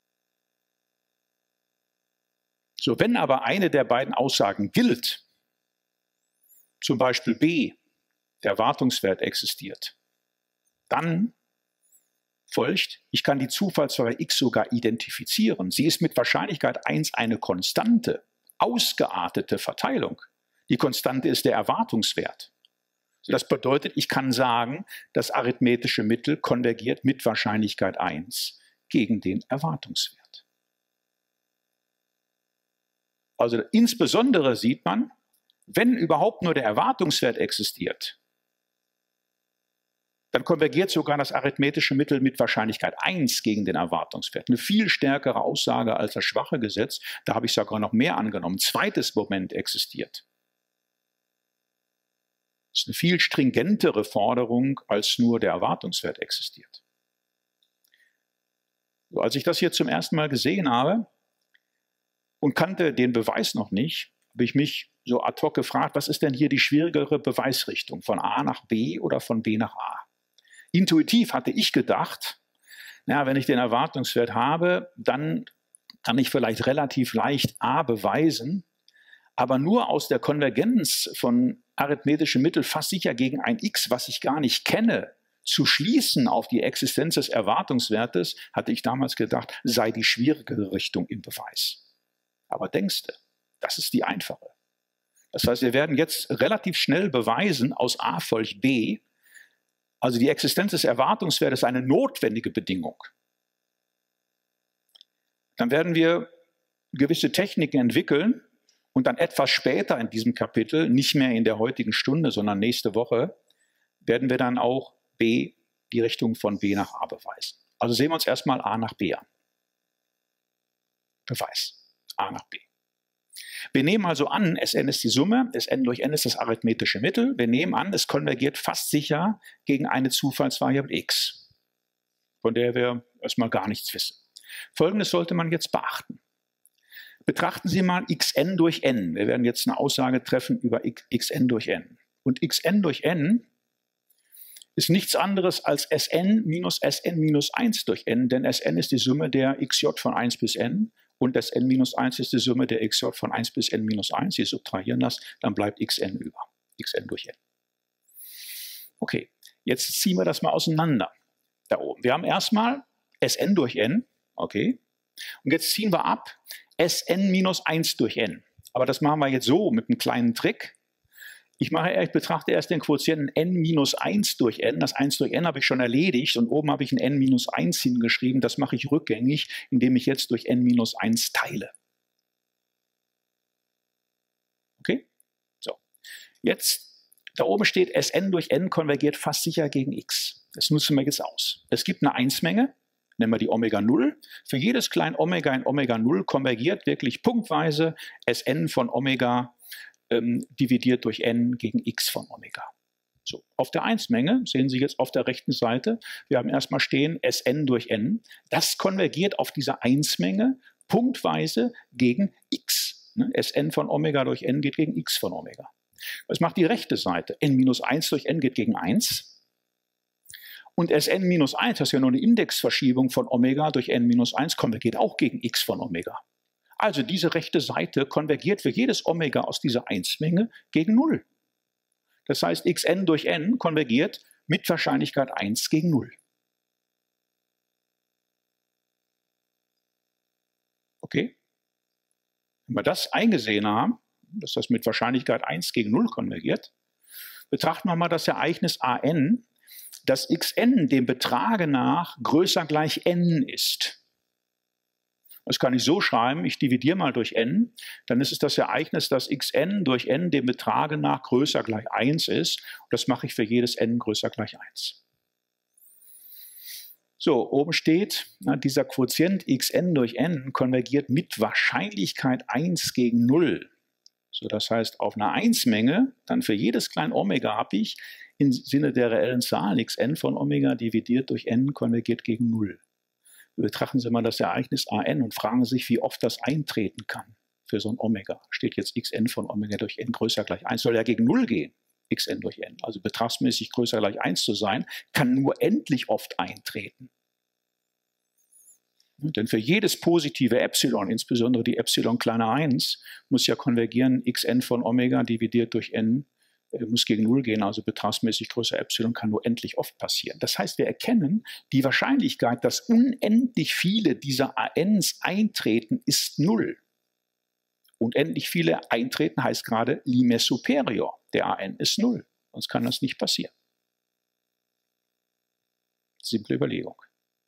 So, wenn aber eine der beiden Aussagen gilt, zum Beispiel b, der Erwartungswert existiert, dann folgt, ich kann die Zufallsvariable x sogar identifizieren. Sie ist mit Wahrscheinlichkeit eins eine konstante, ausgeartete Verteilung. Die Konstante ist der Erwartungswert. Das bedeutet, ich kann sagen, das arithmetische Mittel konvergiert mit Wahrscheinlichkeit eins gegen den Erwartungswert. Also insbesondere sieht man, wenn überhaupt nur der Erwartungswert existiert, dann konvergiert sogar das arithmetische Mittel mit Wahrscheinlichkeit eins gegen den Erwartungswert. Eine viel stärkere Aussage als das schwache Gesetz. Da habe ich sogar noch mehr angenommen. Zweites Moment existiert. Das ist eine viel stringentere Forderung, als nur der Erwartungswert existiert. So, als ich das hier zum ersten Mal gesehen habe, und kannte den Beweis noch nicht, habe ich mich so ad hoc gefragt, was ist denn hier die schwierigere Beweisrichtung, von A nach B oder von B nach A? Intuitiv hatte ich gedacht, naja, wenn ich den Erwartungswert habe, dann kann ich vielleicht relativ leicht A beweisen, aber nur aus der Konvergenz von arithmetischem Mittel fast sicher gegen ein x, was ich gar nicht kenne, zu schließen auf die Existenz des Erwartungswertes, hatte ich damals gedacht, sei die schwierigere Richtung im Beweis. Aber denkst du, das ist die einfache. Das heißt, wir werden jetzt relativ schnell beweisen, aus A folgt B, also die Existenz des Erwartungswertes ist eine notwendige Bedingung. Dann werden wir gewisse Techniken entwickeln und dann etwas später in diesem Kapitel, nicht mehr in der heutigen Stunde, sondern nächste Woche, werden wir dann auch B, die Richtung von B nach A beweisen. Also sehen wir uns erstmal A nach B an. Beweis. A nach B. Wir nehmen also an, Sn ist die Summe, Sn durch n ist das arithmetische Mittel. Wir nehmen an, es konvergiert fast sicher gegen eine Zufallsvariable x, von der wir erstmal gar nichts wissen. Folgendes sollte man jetzt beachten. Betrachten Sie mal xn durch n. Wir werden jetzt eine Aussage treffen über xn durch n. Und xn durch n ist nichts anderes als Sn minus Sn minus eins durch n, denn Sn ist die Summe der xj von eins bis n. Und das n minus eins ist die Summe der xj von eins bis n minus eins. Sie subtrahieren das, dann bleibt xn über. Xn durch n. Okay, jetzt ziehen wir das mal auseinander. Da oben. Wir haben erstmal Sn durch n. Okay. Und jetzt ziehen wir ab Sn minus eins durch n. Aber das machen wir jetzt so mit einem kleinen Trick. Ich, mache, ich betrachte erst den Quotienten n minus eins durch n. Das eins durch n habe ich schon erledigt und oben habe ich ein n minus eins hingeschrieben. Das mache ich rückgängig, indem ich jetzt durch n minus eins teile. Okay? So. Jetzt, da oben steht, Sn durch n konvergiert fast sicher gegen x. Das nutzen wir jetzt aus. Es gibt eine eins-Menge, nennen wir die Omega null. Für jedes kleine Omega in Omega null konvergiert wirklich punktweise Sn von Omega ähm, dividiert durch n gegen x von Omega. So, auf der eins-Menge sehen Sie jetzt auf der rechten Seite, wir haben erstmal stehen Sn durch n. Das konvergiert auf dieser eins-Menge punktweise gegen x. Ne? Sn von Omega durch n geht gegen x von Omega. Was macht die rechte Seite? n minus eins durch n geht gegen eins. Und Sn minus eins, das ist ja nur eine Indexverschiebung von Omega durch n minus eins, konvergiert auch gegen x von Omega. Also diese rechte Seite konvergiert für jedes Omega aus dieser eins-Menge gegen null. Das heißt, xn durch n konvergiert mit Wahrscheinlichkeit eins gegen null. Okay? Wenn wir das eingesehen haben, dass das mit Wahrscheinlichkeit eins gegen null konvergiert, betrachten wir mal das Ereignis an, dass xn dem Betrage nach größer gleich n ist. Das kann ich so schreiben, ich dividiere mal durch n, dann ist es das Ereignis, dass xn durch n dem Betrage nach größer gleich eins ist. Und das mache ich für jedes n größer gleich eins. So, oben steht, na, dieser Quotient xn durch n konvergiert mit Wahrscheinlichkeit eins gegen null. So, das heißt, auf einer eins-Menge, dann für jedes kleine Omega habe ich im Sinne der reellen Zahlen xn von Omega dividiert durch n konvergiert gegen null. Betrachten Sie mal das Ereignis an und fragen sich, wie oft das eintreten kann für so ein Omega. Steht jetzt xn von Omega durch n größer gleich eins, soll ja gegen null gehen, xn durch n. Also betragsmäßig größer gleich eins zu sein, kann nur endlich oft eintreten. Denn für jedes positive Epsilon, insbesondere die Epsilon kleiner eins, muss ja konvergieren, xn von Omega dividiert durch n, muss gegen null gehen, also betragsmäßig größer Epsilon kann nur endlich oft passieren. Das heißt, wir erkennen, die Wahrscheinlichkeit, dass unendlich viele dieser A Ns eintreten, ist null. Unendlich viele eintreten heißt gerade Limes superior. Der A N ist null, sonst kann das nicht passieren. Simple Überlegung.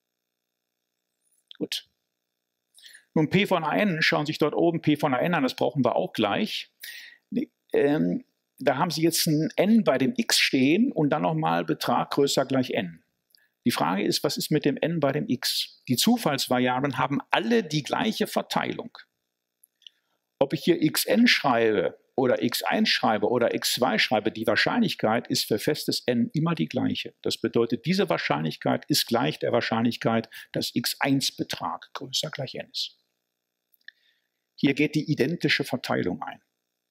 Gut. Nun P von A N, schauen Sie sich dort oben P von A N an, das brauchen wir auch gleich. Ähm, Da haben Sie jetzt ein n bei dem x stehen und dann nochmal Betrag größer gleich n. Die Frage ist, was ist mit dem n bei dem x? Die Zufallsvariablen haben alle die gleiche Verteilung. Ob ich hier xn schreibe oder x eins schreibe oder x zwei schreibe, die Wahrscheinlichkeit ist für festes n immer die gleiche. Das bedeutet, diese Wahrscheinlichkeit ist gleich der Wahrscheinlichkeit, dass x eins Betrag größer gleich n ist. Hier geht die identische Verteilung ein.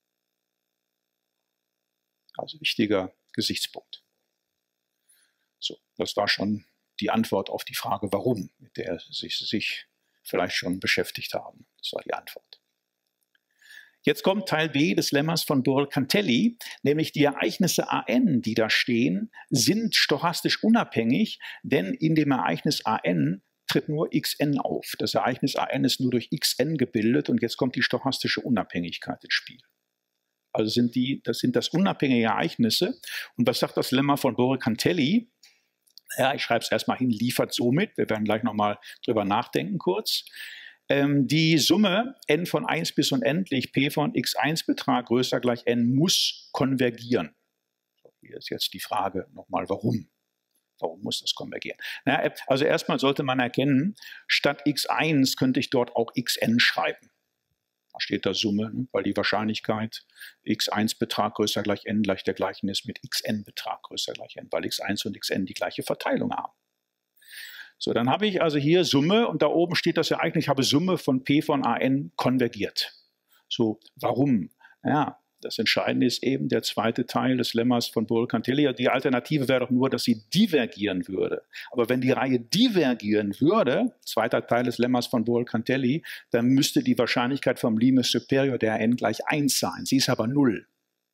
Also wichtiger Gesichtspunkt. So, das war schon die Antwort auf die Frage, warum, mit der Sie sich vielleicht schon beschäftigt haben. Das war die Antwort. Jetzt kommt Teil B des Lemmas von Burel-Cantelli, nämlich die Ereignisse A N, die da stehen, sind stochastisch unabhängig, denn in dem Ereignis A N tritt nur xn auf. Das Ereignis A N ist nur durch xn gebildet und jetzt kommt die stochastische Unabhängigkeit ins Spiel. Also sind die, das sind das unabhängige Ereignisse. Und was sagt das Lemma von Burel-Cantelli? Ja, ich schreibe es erstmal hin, liefert somit, wir werden gleich nochmal drüber nachdenken kurz. Ähm, die Summe n von eins bis unendlich, p von x eins Betrag größer gleich n, muss konvergieren. So, hier ist jetzt die Frage nochmal, warum? Warum muss das konvergieren? Na, also erstmal sollte man erkennen, statt x eins könnte ich dort auch xn schreiben. Da steht da Summe, ne, weil die Wahrscheinlichkeit x eins Betrag größer gleich n gleich der gleichen ist mit xn Betrag größer gleich n, weil x eins und xn die gleiche Verteilung haben. So, dann habe ich also hier Summe und da oben steht das Ereignis, ich habe Summe von P von A N konvergiert. So, warum? Ja, das Entscheidende ist eben der zweite Teil des Lemmas von Burel-Cantelli. Die Alternative wäre doch nur, dass sie divergieren würde. Aber wenn die Reihe divergieren würde, zweiter Teil des Lemmas von Burel-Cantelli, dann müsste die Wahrscheinlichkeit vom Limes superior der n gleich eins sein. Sie ist aber null.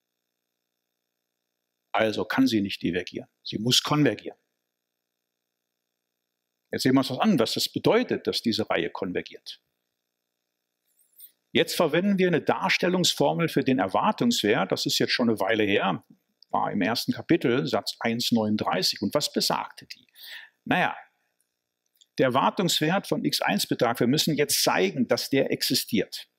Also kann sie nicht divergieren. Sie muss konvergieren. Jetzt sehen wir uns das an, was das bedeutet, dass diese Reihe konvergiert. Jetzt verwenden wir eine Darstellungsformel für den Erwartungswert. Das ist jetzt schon eine Weile her, war im ersten Kapitel, Satz eins neununddreißig. Und was besagte die? Naja, der Erwartungswert von x eins Betrag, wir müssen jetzt zeigen, dass der existiert.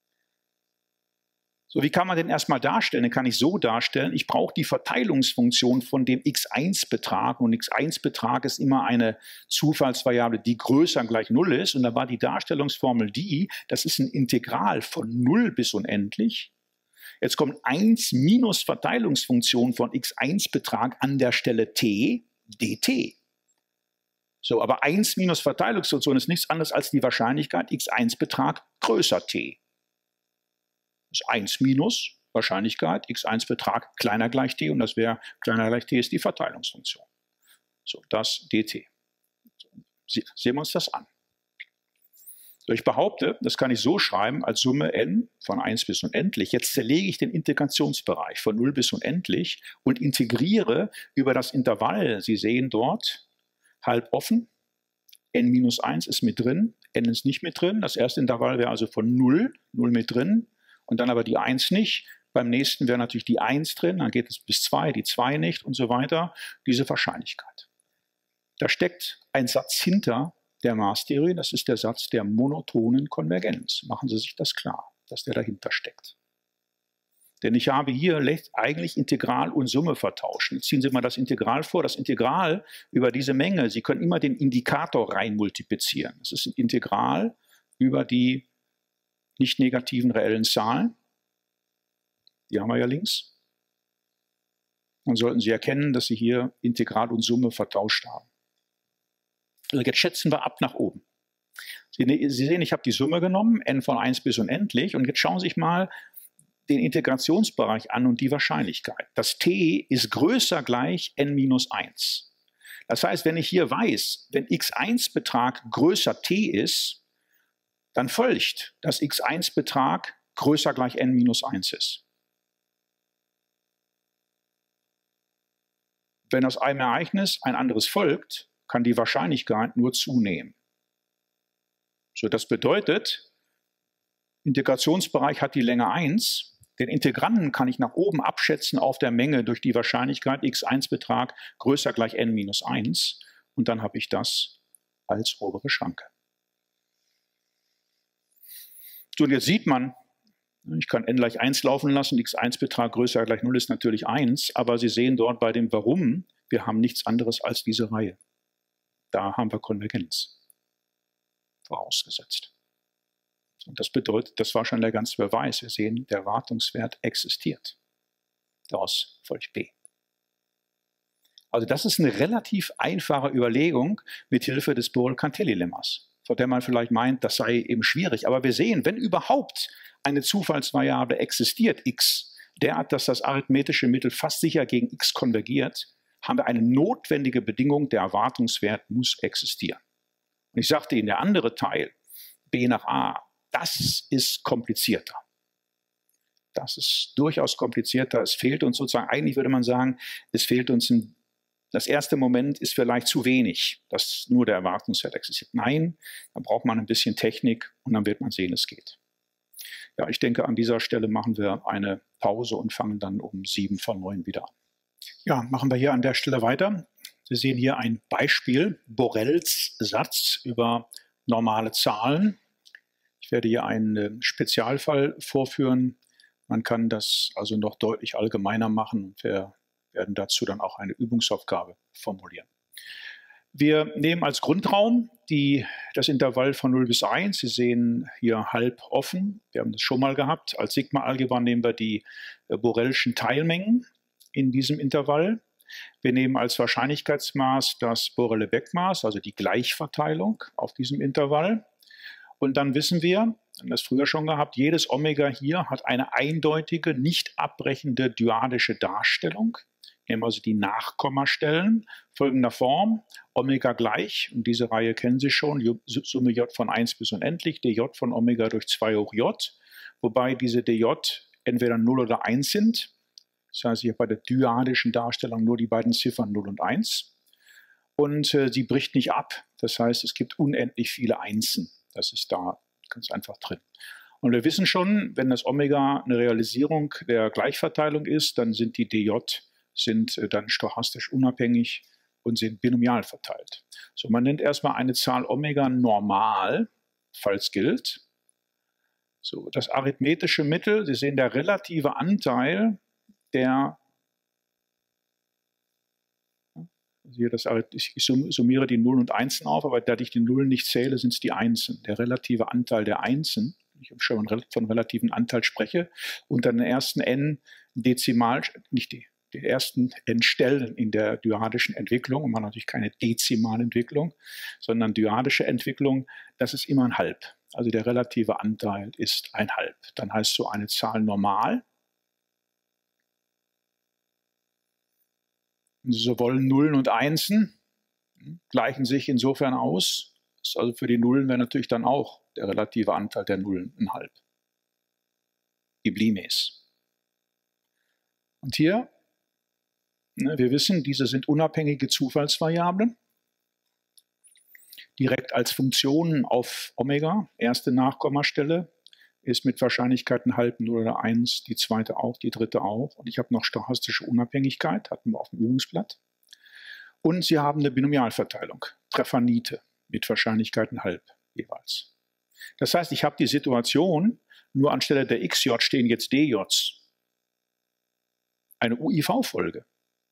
So, wie kann man den erstmal darstellen? Den kann ich so darstellen, ich brauche die Verteilungsfunktion von dem x eins Betrag und x eins Betrag ist immer eine Zufallsvariable, die größer gleich null ist und da war die Darstellungsformel die, das ist ein Integral von null bis unendlich. Jetzt kommt eins minus Verteilungsfunktion von x eins Betrag an der Stelle t, dt. So, aber eins minus Verteilungsfunktion ist nichts anderes als die Wahrscheinlichkeit x eins Betrag größer t. Das ist eins minus Wahrscheinlichkeit x eins Betrag kleiner gleich t und das wäre kleiner gleich t ist die Verteilungsfunktion. So, das dt. Sie, sehen wir uns das an. So, ich behaupte, das kann ich so schreiben als Summe n von eins bis unendlich. Jetzt zerlege ich den Integrationsbereich von null bis unendlich und integriere über das Intervall. Sie sehen dort halb offen. n minus eins ist mit drin, n ist nicht mit drin. Das erste Intervall wäre also von null, null mit drin. Und dann aber die eins nicht. Beim nächsten wäre natürlich die eins drin, dann geht es bis zwei, die zwei nicht und so weiter. Diese Wahrscheinlichkeit. Da steckt ein Satz hinter der Maßtheorie, das ist der Satz der monotonen Konvergenz. Machen Sie sich das klar, dass der dahinter steckt. Denn ich habe hier eigentlich Integral und Summe vertauscht. Jetzt ziehen Sie mal das Integral vor. Das Integral über diese Menge, Sie können immer den Indikator rein multiplizieren. Das ist ein Integral über die nicht negativen reellen Zahlen. Die haben wir ja links. Dann sollten Sie erkennen, dass Sie hier Integral und Summe vertauscht haben. Also jetzt schätzen wir ab nach oben. Sie, Sie sehen, ich habe die Summe genommen, n von eins bis unendlich. Und jetzt schauen Sie sich mal den Integrationsbereich an und die Wahrscheinlichkeit. Das t ist größer gleich n minus eins. Das heißt, wenn ich hier weiß, wenn x eins Betrag größer t ist, dann folgt, dass x eins Betrag größer gleich n minus eins ist. Wenn aus einem Ereignis ein anderes folgt, kann die Wahrscheinlichkeit nur zunehmen. So, das bedeutet, Integrationsbereich hat die Länge eins. Den Integranden kann ich nach oben abschätzen auf der Menge durch die Wahrscheinlichkeit x eins Betrag größer gleich n minus eins. Und dann habe ich das als obere Schranke. So, und jetzt sieht man, ich kann n gleich eins laufen lassen, x eins Betrag größer gleich null ist natürlich eins, aber Sie sehen dort bei dem Warum, wir haben nichts anderes als diese Reihe. Da haben wir Konvergenz vorausgesetzt. Und das bedeutet, das war schon der ganze Beweis. Wir sehen, der Erwartungswert existiert. Daraus folgt B. Also das ist eine relativ einfache Überlegung mit Hilfe des Borel-Cantelli-Lemmas, von der man vielleicht meint, das sei eben schwierig. Aber wir sehen, wenn überhaupt eine Zufallsvariable existiert, x, derart, dass das arithmetische Mittel fast sicher gegen x konvergiert, haben wir eine notwendige Bedingung, der Erwartungswert muss existieren. Und ich sagte Ihnen, der andere Teil, b nach a, das ist komplizierter. Das ist durchaus komplizierter. Es fehlt uns sozusagen, eigentlich würde man sagen, es fehlt uns ein, das erste Moment ist vielleicht zu wenig, dass nur der Erwartungswert existiert. Nein, dann braucht man ein bisschen Technik und dann wird man sehen, es geht. Ja, ich denke, an dieser Stelle machen wir eine Pause und fangen dann um sieben von neun wieder an. Ja, machen wir hier an der Stelle weiter. Sie sehen hier ein Beispiel, Borels Satz über normale Zahlen. Ich werde hier einen Spezialfall vorführen. Man kann das also noch deutlich allgemeiner machen und wir werden dazu dann auch eine Übungsaufgabe formulieren. Wir nehmen als Grundraum die, das Intervall von null bis eins. Sie sehen hier halb offen. Wir haben das schon mal gehabt. Als Sigma-Algebra nehmen wir die Borelschen Teilmengen in diesem Intervall. Wir nehmen als Wahrscheinlichkeitsmaß das Borel-Lebesgue-Maß, also die Gleichverteilung auf diesem Intervall. Und dann wissen wir, wir haben das früher schon gehabt, jedes Omega hier hat eine eindeutige, nicht abbrechende dyadische Darstellung. Wir nehmen also die Nachkommastellen folgender Form, Omega gleich, und diese Reihe kennen Sie schon, Summe J von eins bis unendlich, dj von Omega durch zwei hoch J, wobei diese dj entweder null oder eins sind. Das heißt, ich habe bei der dyadischen Darstellung nur die beiden Ziffern null und eins. Und äh, sie bricht nicht ab. Das heißt, es gibt unendlich viele Einsen. Das ist da ganz einfach drin. Und wir wissen schon, wenn das Omega eine Realisierung der Gleichverteilung ist, dann sind die D J sind dann stochastisch unabhängig und sind binomial verteilt. So, man nennt erstmal eine Zahl Omega normal, falls gilt. So, das arithmetische Mittel, Sie sehen, der relative Anteil der, hier das, ich summiere die Nullen und Einsen auf, aber da ich die Nullen nicht zähle, sind es die Einsen. Der relative Anteil der Einsen, ich habe schon von relativen Anteil spreche, und dann den ersten n Dezimal, nicht die, die ersten n Stellen in der dyadischen Entwicklung, und man hat natürlich keine Dezimalentwicklung, sondern dyadische Entwicklung, das ist immer ein Halb. Also der relative Anteil ist ein Halb. Dann heißt so eine Zahl normal. Wenn Sie so wollen, Nullen und Einsen gleichen sich insofern aus. Also für die Nullen wäre natürlich dann auch der relative Anteil der Nullen ein Halb. Iblimes. Und hier, ne, wir wissen, diese sind unabhängige Zufallsvariablen. Direkt als Funktionen auf Omega, erste Nachkommastelle, ist mit Wahrscheinlichkeit ein halb, null oder eins, die zweite auch, die dritte auch. Und ich habe noch stochastische Unabhängigkeit, hatten wir auf dem Übungsblatt. Und Sie haben eine Binomialverteilung, Treffer-Niete, mit Wahrscheinlichkeit ein halb jeweils. Das heißt, ich habe die Situation, nur anstelle der X J stehen jetzt D Js. Eine U I V-Folge.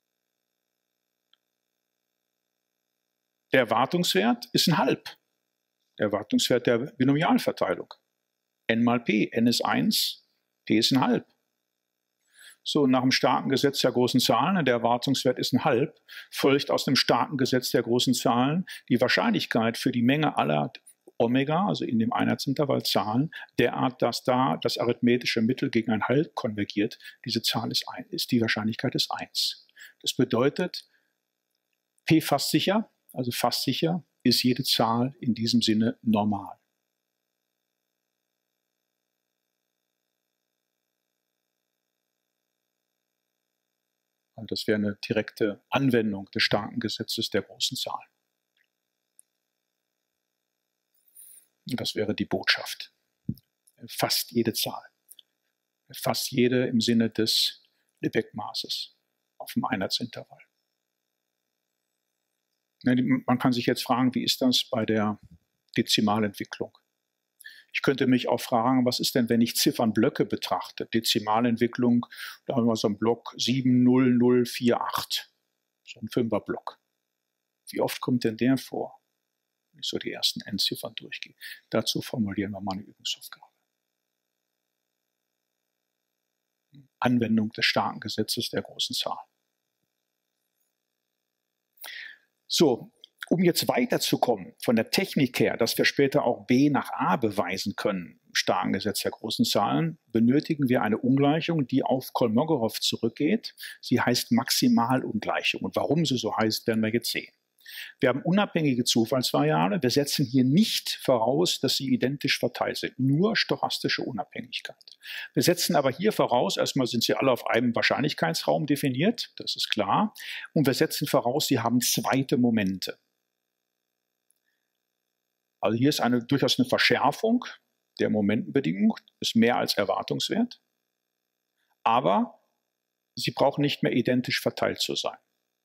Der Erwartungswert ist ein Halb. Der Erwartungswert der Binomialverteilung. N mal P. N ist eins, P ist ein Halb. So, nach dem starken Gesetz der großen Zahlen, der Erwartungswert ist ein Halb, folgt aus dem starken Gesetz der großen Zahlen die Wahrscheinlichkeit für die Menge aller Omega, also in dem Einheitsintervall Zahlen, derart, dass da das arithmetische Mittel gegen ein Halb konvergiert. Diese Zahl ist, ein, ist die Wahrscheinlichkeit ist eins. Das bedeutet, P fast sicher, also fast sicher, ist jede Zahl in diesem Sinne normal. Also das wäre eine direkte Anwendung des starken Gesetzes der großen Zahlen. Das wäre die Botschaft. Fast jede Zahl. Fast jede im Sinne des Lebesgue-Maßes auf dem Einheitsintervall. Man kann sich jetzt fragen, wie ist das bei der Dezimalentwicklung? Ich könnte mich auch fragen, was ist denn, wenn ich Ziffernblöcke betrachte? Dezimalentwicklung, da haben wir so einen Block sieben null null vier acht, so ein Fünferblock. Wie oft kommt denn der vor? Wenn ich so die ersten Endziffern durchgehe. Dazu formulieren wir mal eine Übungsaufgabe. Anwendung des starken Gesetzes der großen Zahl. So, um jetzt weiterzukommen von der Technik her, dass wir später auch B nach A beweisen können, im starken Gesetz der großen Zahlen, benötigen wir eine Ungleichung, die auf Kolmogorov zurückgeht. Sie heißt Maximalungleichung. Und warum sie so heißt, werden wir jetzt sehen. Wir haben unabhängige Zufallsvariablen. Wir setzen hier nicht voraus, dass sie identisch verteilt sind. Nur stochastische Unabhängigkeit. Wir setzen aber hier voraus, erstmal sind sie alle auf einem Wahrscheinlichkeitsraum definiert, das ist klar. Und wir setzen voraus, sie haben zweite Momente. Also hier ist eine, durchaus eine Verschärfung der Momentenbedingung, ist mehr als Erwartungswert. Aber sie brauchen nicht mehr identisch verteilt zu sein.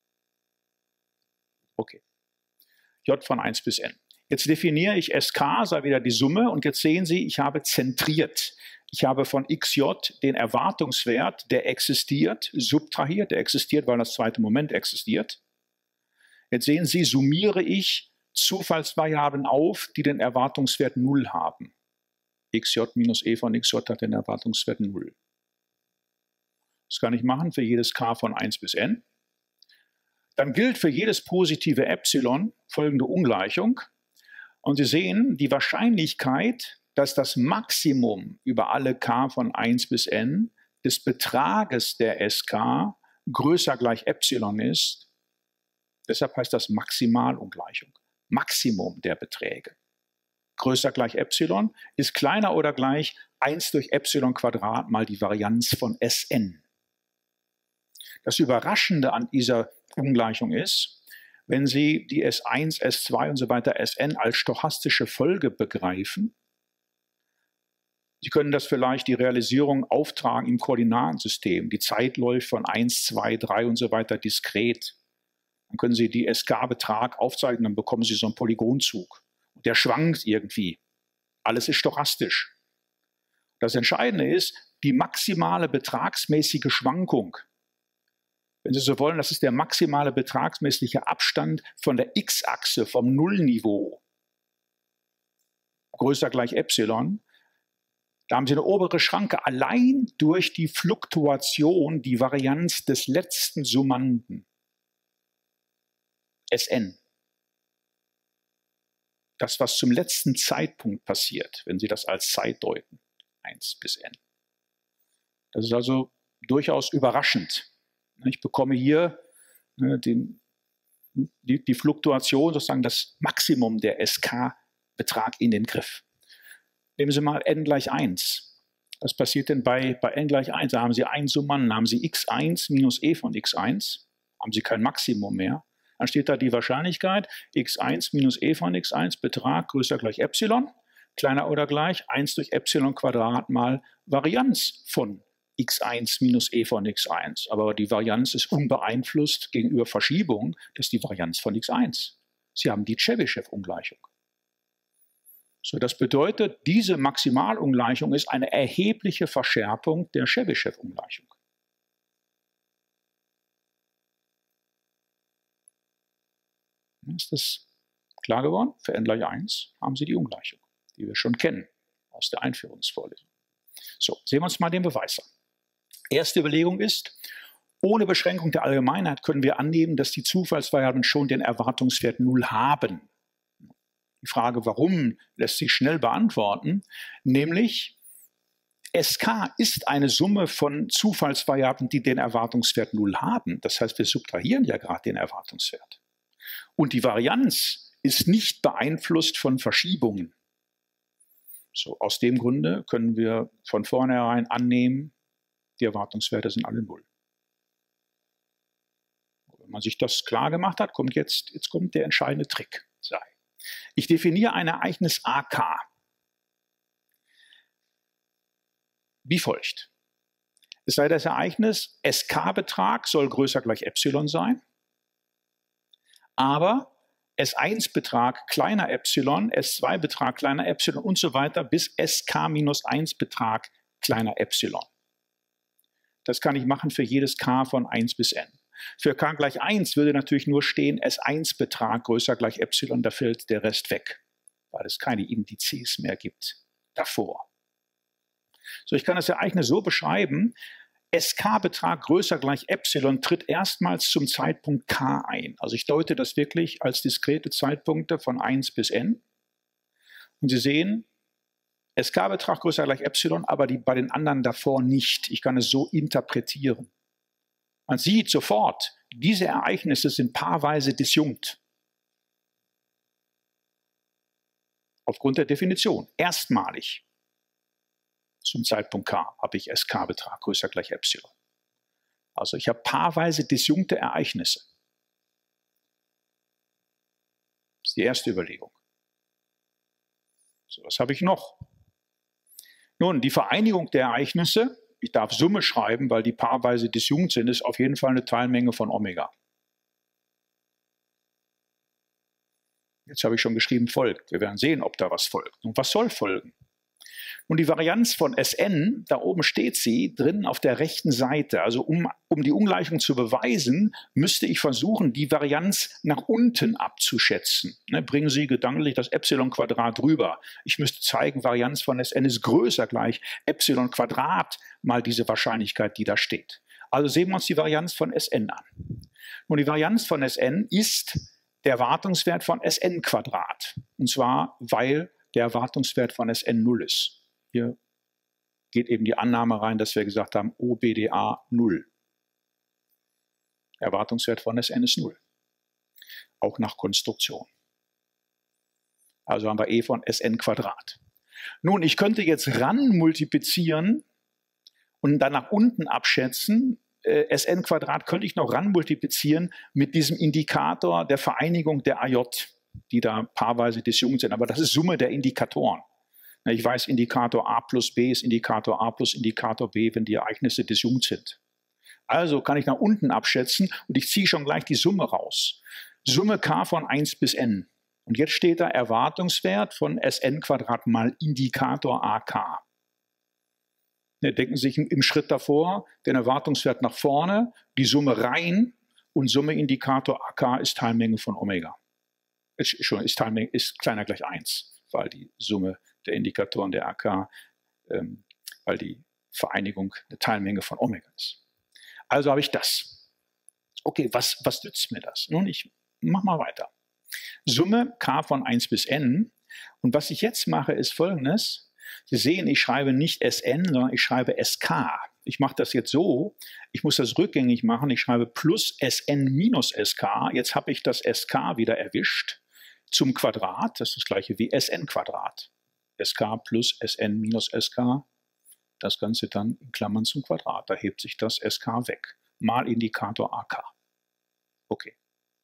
Okay. J von eins bis n. Jetzt definiere ich S K, sei wieder die Summe, und jetzt sehen Sie, ich habe zentriert. Ich habe von X J den Erwartungswert, der existiert, subtrahiert, der existiert, weil das zweite Moment existiert. Jetzt sehen Sie, summiere ich Zufallsvariablen auf, die den Erwartungswert null haben. X J minus E von X J hat den Erwartungswert null. Das kann ich machen für jedes K von eins bis n. Dann gilt für jedes positive Epsilon folgende Ungleichung. Und Sie sehen, die Wahrscheinlichkeit, dass das Maximum über alle K von eins bis n des Betrages der S K größer gleich Epsilon ist. Deshalb heißt das Maximalungleichung. Maximum der Beträge. Größer gleich Epsilon ist kleiner oder gleich eins durch Epsilon Quadrat mal die Varianz von Sn. Das Überraschende an dieser Ungleichung ist, wenn Sie die S eins, S zwei und so weiter Sn als stochastische Folge begreifen, Sie können das vielleicht die Realisierung auftragen im Koordinatensystem. Die Zeit läuft von eins, zwei, drei und so weiter diskret. Dann können Sie die S K-Betrag aufzeichnen, dann bekommen Sie so einen Polygonzug. Der schwankt irgendwie. Alles ist stochastisch. Das Entscheidende ist die maximale betragsmäßige Schwankung. Wenn Sie so wollen, das ist der maximale betragsmäßige Abstand von der X-Achse, vom Nullniveau. Größer gleich Epsilon. Da haben Sie eine obere Schranke, allein durch die Fluktuation, die Varianz des letzten Summanden. S n. Das, was zum letzten Zeitpunkt passiert, wenn Sie das als Zeit deuten. eins bis n. Das ist also durchaus überraschend. Ich bekomme hier ne, den, die, die Fluktuation, sozusagen das Maximum der S K-Betrag in den Griff. Nehmen Sie mal n gleich eins. Was passiert denn bei, bei n gleich eins? Da haben Sie einen Summanden, da haben Sie x eins minus e von x eins, haben Sie kein Maximum mehr. Dann steht da die Wahrscheinlichkeit x eins minus e von x eins, Betrag größer gleich Epsilon, kleiner oder gleich eins durch Epsilon Quadrat mal Varianz von x eins minus e von x eins. Aber die Varianz ist unbeeinflusst gegenüber Verschiebung, das ist die Varianz von x eins. Sie haben die Chebyshev-Ungleichung. So, das bedeutet, diese Maximalungleichung ist eine erhebliche Verschärfung der Chebyshev-Ungleichung. Ist das klar geworden? Für n gleich eins haben Sie die Ungleichung, die wir schon kennen aus der Einführungsvorlesung. So, sehen wir uns mal den Beweis an. Erste Überlegung ist, ohne Beschränkung der Allgemeinheit können wir annehmen, dass die Zufallsvariablen schon den Erwartungswert null haben. Die Frage, warum, lässt sich schnell beantworten, nämlich S K ist eine Summe von Zufallsvariablen, die den Erwartungswert null haben. Das heißt, wir subtrahieren ja gerade den Erwartungswert. Und die Varianz ist nicht beeinflusst von Verschiebungen. So, aus dem Grunde können wir von vornherein annehmen, die Erwartungswerte sind alle null. Wenn man sich das klar gemacht hat, kommt jetzt, jetzt kommt der entscheidende Trick. Ich definiere ein Ereignis A K wie folgt. Es sei das Ereignis, S K-Betrag soll größer gleich Epsilon sein, aber S eins Betrag kleiner Epsilon, S zwei Betrag kleiner Epsilon und so weiter bis S K minus eins Betrag kleiner Epsilon. Das kann ich machen für jedes K von eins bis n. Für K gleich eins würde natürlich nur stehen S eins Betrag größer gleich Epsilon, da fällt der Rest weg, weil es keine Indizes mehr gibt davor. So, ich kann das Ereignis so beschreiben, S K-Betrag größer gleich Epsilon tritt erstmals zum Zeitpunkt K ein. Also ich deute das wirklich als diskrete Zeitpunkte von eins bis n. Und Sie sehen, S K-Betrag größer gleich Epsilon, aber die, bei den anderen davor nicht. Ich kann es so interpretieren. Man sieht sofort, diese Ereignisse sind paarweise disjunkt. Aufgrund der Definition. Erstmalig zum Zeitpunkt K habe ich S K-Betrag größer gleich Epsilon. Also ich habe paarweise disjunkte Ereignisse. Das ist die erste Überlegung. So, was habe ich noch? Nun, die Vereinigung der Ereignisse, ich darf Summe schreiben, weil die paarweise disjunkt sind, ist auf jeden Fall eine Teilmenge von Omega. Jetzt habe ich schon geschrieben, folgt. Wir werden sehen, ob da was folgt. Und was soll folgen? Und die Varianz von S n, da oben steht sie, drin auf der rechten Seite. Also um, um die Ungleichung zu beweisen, müsste ich versuchen, die Varianz nach unten abzuschätzen. Ne, bringen Sie gedanklich das Epsilon-Quadrat rüber. Ich müsste zeigen, Varianz von S n ist größer gleich Epsilon-Quadrat mal diese Wahrscheinlichkeit, die da steht. Also sehen wir uns die Varianz von S n an. Und die Varianz von S n ist der Erwartungswert von S n-Quadrat. Und zwar, weil der Erwartungswert von S n null ist. Hier geht eben die Annahme rein, dass wir gesagt haben, O B D A null. Der Erwartungswert von S n ist null. Auch nach Konstruktion. Also haben wir E von S n Quadrat. Nun, ich könnte jetzt ran multiplizieren und dann nach unten abschätzen. Äh, S n Quadrat könnte ich noch ran multiplizieren mit diesem Indikator der Vereinigung der A J, die da paarweise disjunkt sind. Aber das ist Summe der Indikatoren. Ich weiß, Indikator A plus B ist Indikator A plus Indikator B, wenn die Ereignisse disjunkt sind. Also kann ich nach unten abschätzen und ich ziehe schon gleich die Summe raus. Summe k von eins bis n. Und jetzt steht da Erwartungswert von Sn Quadrat mal Indikator A K. Denken Sie sich im Schritt davor den Erwartungswert nach vorne, die Summe rein und Summe Indikator A K ist Teilmenge von Omega. Ist, schon, ist, Teilmenge, ist kleiner gleich eins, weil die Summe der Indikatoren der A K, ähm, weil die Vereinigung eine Teilmenge von Omega ist. Also habe ich das. Okay, was, was nützt mir das? Nun, ich mache mal weiter. Summe k von eins bis n. Und was ich jetzt mache, ist Folgendes. Sie sehen, ich schreibe nicht Sn, sondern ich schreibe Sk. Ich mache das jetzt so, ich muss das rückgängig machen. Ich schreibe plus Sn minus Sk. Jetzt habe ich das Sk wieder erwischt zum Quadrat. Das ist das gleiche wie Sn Quadrat. Sk plus Sn minus Sk. Das Ganze dann in Klammern zum Quadrat. Da hebt sich das Sk weg. Mal Indikator A K. Okay.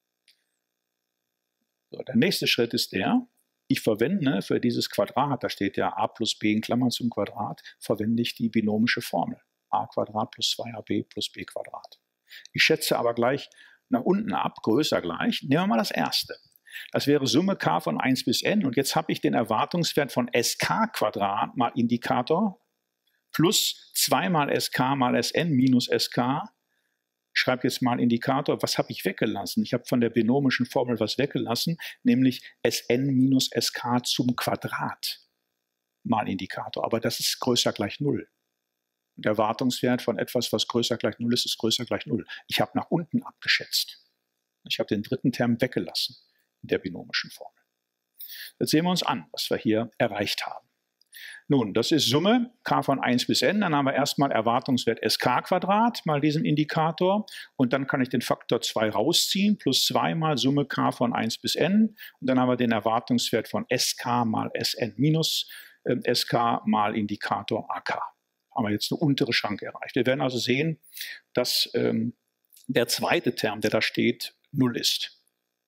So, der nächste Schritt ist der, ich verwende für dieses Quadrat, da steht ja a plus b in Klammern zum Quadrat, verwende ich die binomische Formel. A Quadrat plus zwei a b plus b Quadrat. Ich schätze aber gleich nach unten ab, größer gleich. Nehmen wir mal das erste. Das wäre Summe k von eins bis n und jetzt habe ich den Erwartungswert von Sk Quadrat mal Indikator plus zwei mal Sk mal Sn minus Sk. Ich schreibe jetzt mal Indikator, was habe ich weggelassen? Ich habe von der binomischen Formel was weggelassen, nämlich Sn minus Sk zum Quadrat mal Indikator. Aber das ist größer gleich null. Und der Erwartungswert von etwas, was größer gleich null ist, ist größer gleich null. Ich habe nach unten abgeschätzt. Ich habe den dritten Term weggelassen in der binomischen Formel. Jetzt sehen wir uns an, was wir hier erreicht haben. Nun, das ist Summe k von eins bis n. Dann haben wir erstmal Erwartungswert Sk Quadrat mal diesem Indikator. Und dann kann ich den Faktor zwei rausziehen, plus zwei mal Summe k von eins bis n. Und dann haben wir den Erwartungswert von Sk mal Sn minus äh, Sk mal Indikator A K. Haben wir jetzt eine untere Schranke erreicht. Wir werden also sehen, dass ähm, der zweite Term, der da steht, null ist.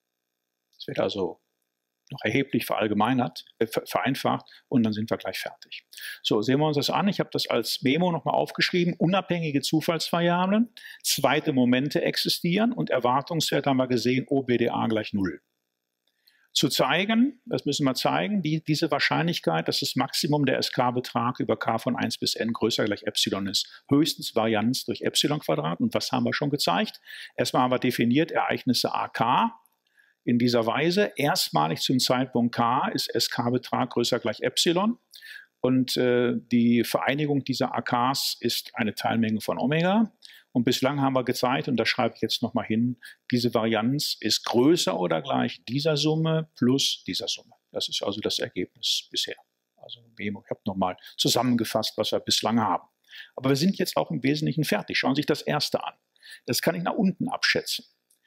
Das wird also noch erheblich verallgemeinert, äh, vereinfacht und dann sind wir gleich fertig. So, sehen wir uns das an. Ich habe das als Memo nochmal aufgeschrieben. Unabhängige Zufallsvariablen, zweite Momente existieren und Erwartungswert haben wir gesehen, O B D A gleich null. Zu zeigen, das müssen wir zeigen, die, diese Wahrscheinlichkeit, dass das Maximum der Sk-Betrag über k von eins bis n größer gleich Epsilon ist, höchstens Varianz durch Epsilon Quadrat. Und was haben wir schon gezeigt? Erstmal haben wir definiert Ereignisse A K. In dieser Weise, erstmalig zum Zeitpunkt k ist Sk-Betrag größer gleich Epsilon und äh, die Vereinigung dieser A Ks ist eine Teilmenge von Omega. Und bislang haben wir gezeigt, und das schreibe ich jetzt nochmal hin, diese Varianz ist größer oder gleich dieser Summe plus dieser Summe. Das ist also das Ergebnis bisher. Also Memo, ich habe nochmal zusammengefasst, was wir bislang haben. Aber wir sind jetzt auch im Wesentlichen fertig. Schauen Sie sich das erste an. Das kann ich nach unten abschätzen.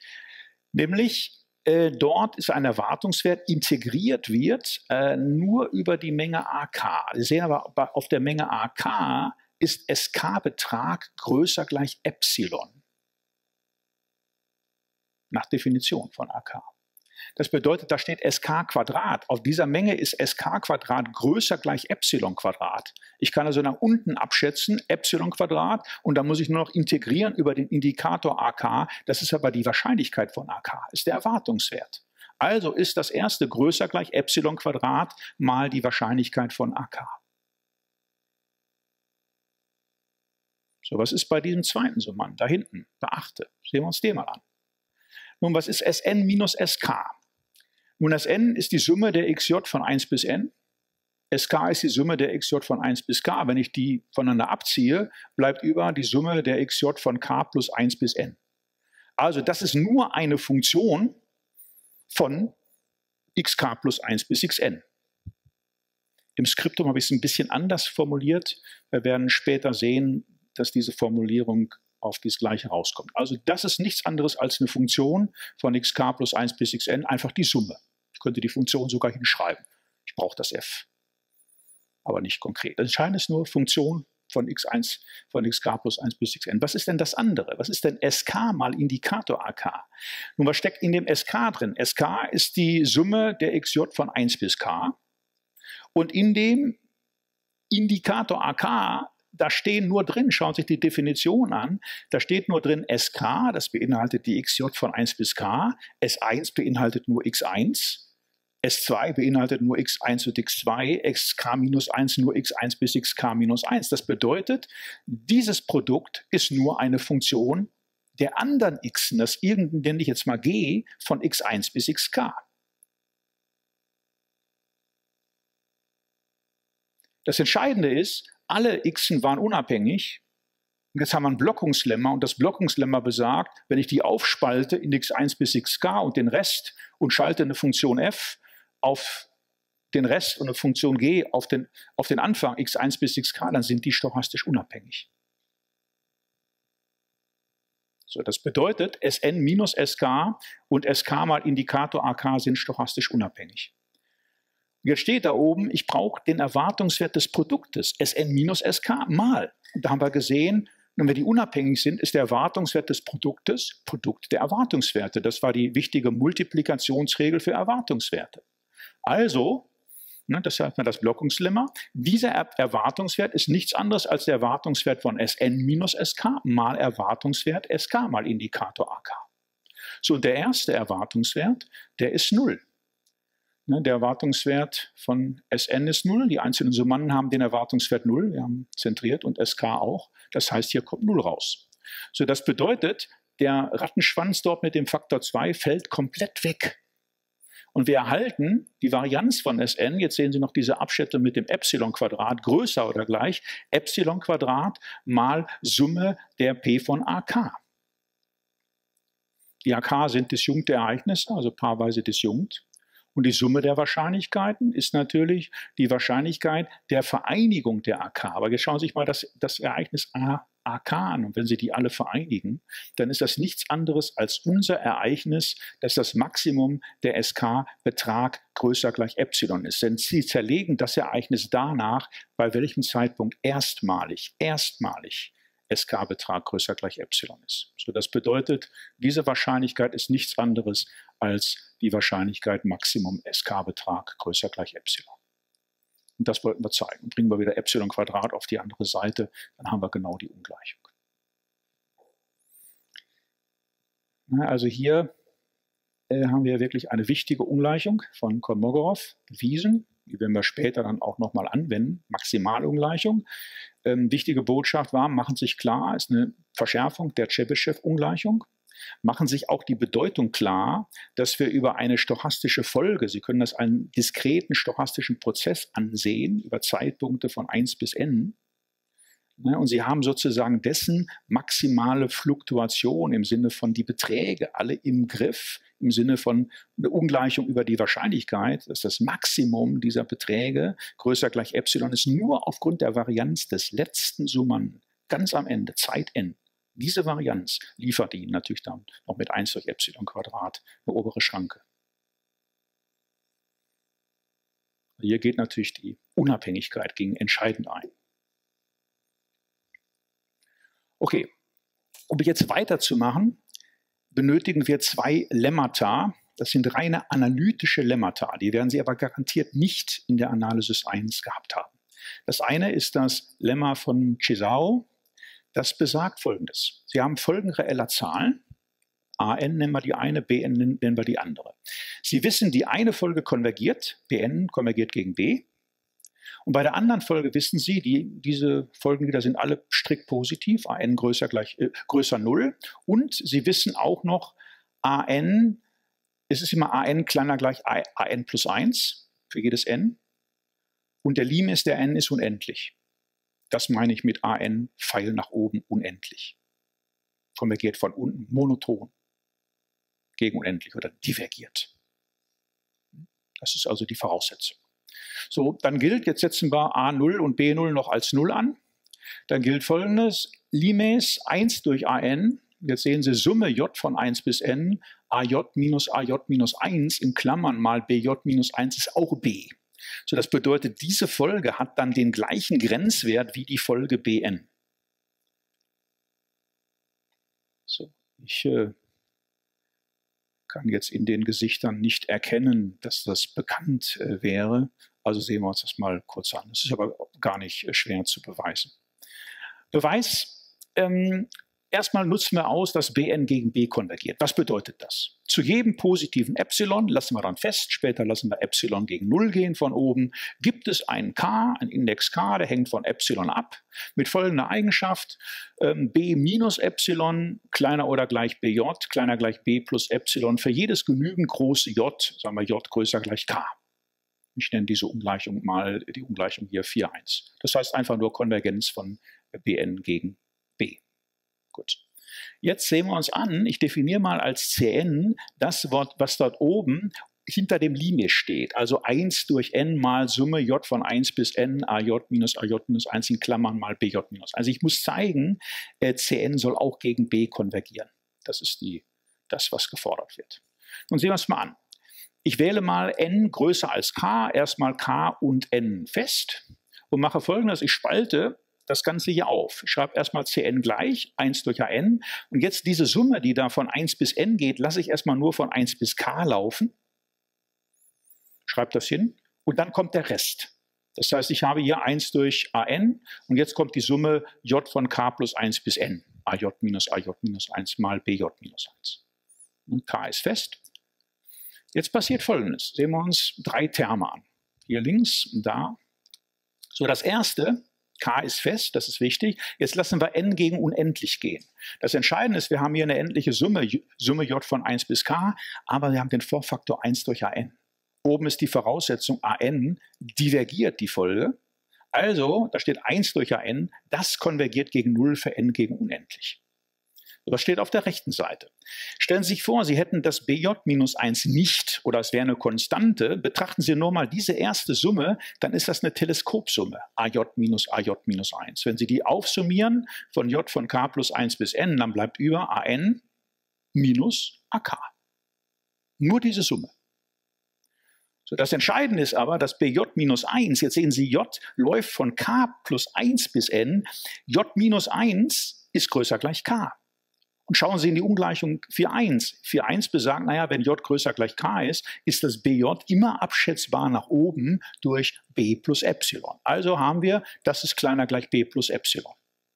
Nämlich, Äh, dort ist ein Erwartungswert integriert wird äh, nur über die Menge A K. Sie sehen aber, auf der Menge A K ist Sk-Betrag größer gleich Epsilon. Nach Definition von A K. Das bedeutet, da steht Sk Quadrat. Auf dieser Menge ist Sk Quadrat größer gleich Epsilon Quadrat. Ich kann also nach unten abschätzen, Epsilon Quadrat, und dann muss ich nur noch integrieren über den Indikator A K. Das ist aber die Wahrscheinlichkeit von A K, ist der Erwartungswert. Also ist das erste größer gleich Epsilon Quadrat mal die Wahrscheinlichkeit von A K. So, was ist bei diesem zweiten Summand? Da hinten, beachte, sehen wir uns den mal an. Nun, was ist Sn minus Sk? Nun, das n ist die Summe der xj von eins bis n. Sk ist die Summe der xj von eins bis k. Wenn ich die voneinander abziehe, bleibt über die Summe der xj von k plus eins bis n. Also das ist nur eine Funktion von xk plus eins bis xn. Im Skriptum habe ich es ein bisschen anders formuliert. Wir werden später sehen, dass diese Formulierung auf das Gleiche rauskommt. Also das ist nichts anderes als eine Funktion von xk plus eins bis xn, einfach die Summe. Ich könnte die Funktion sogar hinschreiben. Ich brauche das f, aber nicht konkret. Das Entscheidende ist nur Funktion von x eins, von xk plus eins bis xn. Was ist denn das andere? Was ist denn Sk mal Indikator A K? Nun, was steckt in dem Sk drin? Sk ist die Summe der xj von eins bis k. Und in dem Indikator A K, da stehen nur drin, schauen Sie sich die Definition an, da steht nur drin S K, das beinhaltet die xj von eins bis k, S eins beinhaltet nur x eins, S zwei beinhaltet nur x eins und x zwei, xk minus eins nur x eins bis xk minus eins. Das bedeutet, dieses Produkt ist nur eine Funktion der anderen xen, das irgendein, nenne ich jetzt mal g, von x eins bis xk. Das Entscheidende ist, alle xen waren unabhängig. Und jetzt haben wir ein Blockungslemma und das Blockungslemma besagt, wenn ich die aufspalte in x eins bis xk und den Rest und schalte eine Funktion f auf den Rest und eine Funktion g auf den, auf den Anfang x eins bis xk, dann sind die stochastisch unabhängig. So, das bedeutet, Sn minus Sk und Sk mal Indikator A K sind stochastisch unabhängig. Jetzt steht da oben, ich brauche den Erwartungswert des Produktes, Sn minus Sk mal. Und da haben wir gesehen, wenn wir die unabhängig sind, ist der Erwartungswert des Produktes Produkt der Erwartungswerte. Das war die wichtige Multiplikationsregel für Erwartungswerte. Also, ne, das hat man das Blockungslemma, dieser er Erwartungswert ist nichts anderes als der Erwartungswert von Sn minus Sk mal Erwartungswert Sk mal Indikator A K. So, und der erste Erwartungswert, der ist null. Der Erwartungswert von Sn ist null, die einzelnen Summanden haben den Erwartungswert null, wir haben zentriert und Sk auch, das heißt, hier kommt null raus. So, das bedeutet, der Rattenschwanz dort mit dem Faktor zwei fällt komplett weg. Und wir erhalten die Varianz von Sn, jetzt sehen Sie noch diese Abschnitte mit dem Epsilon-Quadrat, größer oder gleich, Epsilon-Quadrat mal Summe der P von A K. Die A K sind disjunkte Ereignisse, also paarweise disjunkt. Und die Summe der Wahrscheinlichkeiten ist natürlich die Wahrscheinlichkeit der Vereinigung der A K. Aber jetzt schauen Sie sich mal das, das Ereignis A, AK an. Und wenn Sie die alle vereinigen, dann ist das nichts anderes als unser Ereignis, dass das Maximum der S K-Betrag größer gleich Epsilon ist. Denn Sie zerlegen das Ereignis danach, bei welchem Zeitpunkt erstmalig, erstmalig S K-Betrag größer gleich Epsilon ist. So, das bedeutet, diese Wahrscheinlichkeit ist nichts anderes als die Wahrscheinlichkeit Maximum S K-Betrag größer gleich Epsilon. Und das wollten wir zeigen. Bringen wir wieder Epsilon Quadrat auf die andere Seite, dann haben wir genau die Ungleichung. Na, also hier äh, haben wir wirklich eine wichtige Ungleichung von Kolmogorov bewiesen. Die werden wir später dann auch nochmal anwenden. Maximalungleichung. Ähm, wichtige Botschaft war, machen sich klar, ist eine Verschärfung der Chebyshev-Ungleichung. Machen sich auch die Bedeutung klar, dass wir über eine stochastische Folge, Sie können das einen diskreten stochastischen Prozess ansehen, über Zeitpunkte von eins bis n, ne, und Sie haben sozusagen dessen maximale Fluktuation im Sinne von die Beträge alle im Griff, im Sinne von eine Ungleichung über die Wahrscheinlichkeit, dass das Maximum dieser Beträge größer gleich Epsilon ist, nur aufgrund der Varianz des letzten Summanden, ganz am Ende, Zeit n. Diese Varianz liefert Ihnen natürlich dann noch mit eins durch Epsilon Quadrat eine obere Schranke. Hier geht natürlich die Unabhängigkeit gegen entscheidend ein. Okay, um jetzt weiterzumachen, benötigen wir zwei Lemmata. Das sind reine analytische Lemmata. Die werden Sie aber garantiert nicht in der Analysis eins gehabt haben. Das eine ist das Lemma von Cesaro. Das besagt Folgendes. Sie haben folgende reeller Zahlen. A n nennen wir die eine, B n nennen wir die andere. Sie wissen, die eine Folge konvergiert, B n konvergiert gegen B. Und bei der anderen Folge wissen Sie, die, diese Folgen wieder sind alle strikt positiv, A n größer gleich äh, größer null. Und Sie wissen auch noch, A n, es ist immer A n kleiner gleich A n plus eins für jedes n. Und der Limes der n ist unendlich. Das meine ich mit A n Pfeil nach oben unendlich. Konvergiert von unten monoton gegen unendlich oder divergiert. Das ist also die Voraussetzung. So, dann gilt, jetzt setzen wir A null und B null noch als null an. Dann gilt Folgendes, Limes eins durch A n, jetzt sehen Sie Summe J von eins bis n, A J minus A J minus eins in Klammern mal B J minus eins ist auch B. So, das bedeutet, diese Folge hat dann den gleichen Grenzwert wie die Folge B n. So, ich äh, kann jetzt in den Gesichtern nicht erkennen, dass das bekannt äh, wäre, Also sehen wir uns das mal kurz an. Das ist aber gar nicht schwer zu beweisen. Beweis, ähm, erstmal nutzen wir aus, dass Bn gegen B konvergiert. Was bedeutet das? Zu jedem positiven Epsilon, lassen wir dann fest, später lassen wir Epsilon gegen null gehen von oben, gibt es einen K, einen Index K, der hängt von Epsilon ab, mit folgender Eigenschaft, ähm, B minus Epsilon, kleiner oder gleich Bj, kleiner gleich B plus Epsilon, für jedes genügend große J, sagen wir J größer gleich K. Ich nenne diese Ungleichung mal, die Ungleichung hier vier eins. Das heißt einfach nur Konvergenz von Bn gegen B. Gut. Jetzt sehen wir uns an, ich definiere mal als Cn das Wort, was dort oben hinter dem Limit steht. Also eins durch n mal Summe j von eins bis n, aj minus aj minus eins in Klammern mal bj minus. Also ich muss zeigen, äh, Cn soll auch gegen B konvergieren. Das ist die, das, was gefordert wird. Nun sehen wir es mal an. Ich wähle mal n größer als k, erstmal k und n fest und mache Folgendes, ich spalte das Ganze hier auf. Ich schreibe erstmal Cn gleich, eins durch an. Und jetzt diese Summe, die da von eins bis n geht, lasse ich erstmal nur von eins bis k laufen. Schreibe das hin. Und dann kommt der Rest. Das heißt, ich habe hier eins durch an. Und jetzt kommt die Summe j von k plus eins bis n. Aj minus aj minus eins mal bj minus eins. Und k ist fest. Jetzt passiert Folgendes. Sehen wir uns drei Terme an. Hier links und da. So, das erste, K ist fest, das ist wichtig. Jetzt lassen wir n gegen unendlich gehen. Das Entscheidende ist, wir haben hier eine endliche Summe, Summe j von eins bis k, aber wir haben den Vorfaktor eins durch an. Oben ist die Voraussetzung an, divergiert die Folge. Also, da steht eins durch an, das konvergiert gegen null für n gegen unendlich. Das steht auf der rechten Seite. Stellen Sie sich vor, Sie hätten das bj minus eins nicht oder es wäre eine Konstante. Betrachten Sie nur mal diese erste Summe, dann ist das eine Teleskopsumme, aj minus aj minus eins. Wenn Sie die aufsummieren von j von k plus eins bis n, dann bleibt über an minus ak. Nur diese Summe. So, das Entscheidende ist aber, dass bj minus eins, jetzt sehen Sie, j läuft von k plus eins bis n, j minus eins ist größer gleich k. Und schauen Sie in die Ungleichung vier eins. vier eins besagt, naja, wenn j größer gleich k ist, ist das bj immer abschätzbar nach oben durch b plus epsilon. Also haben wir, das ist kleiner gleich b plus epsilon.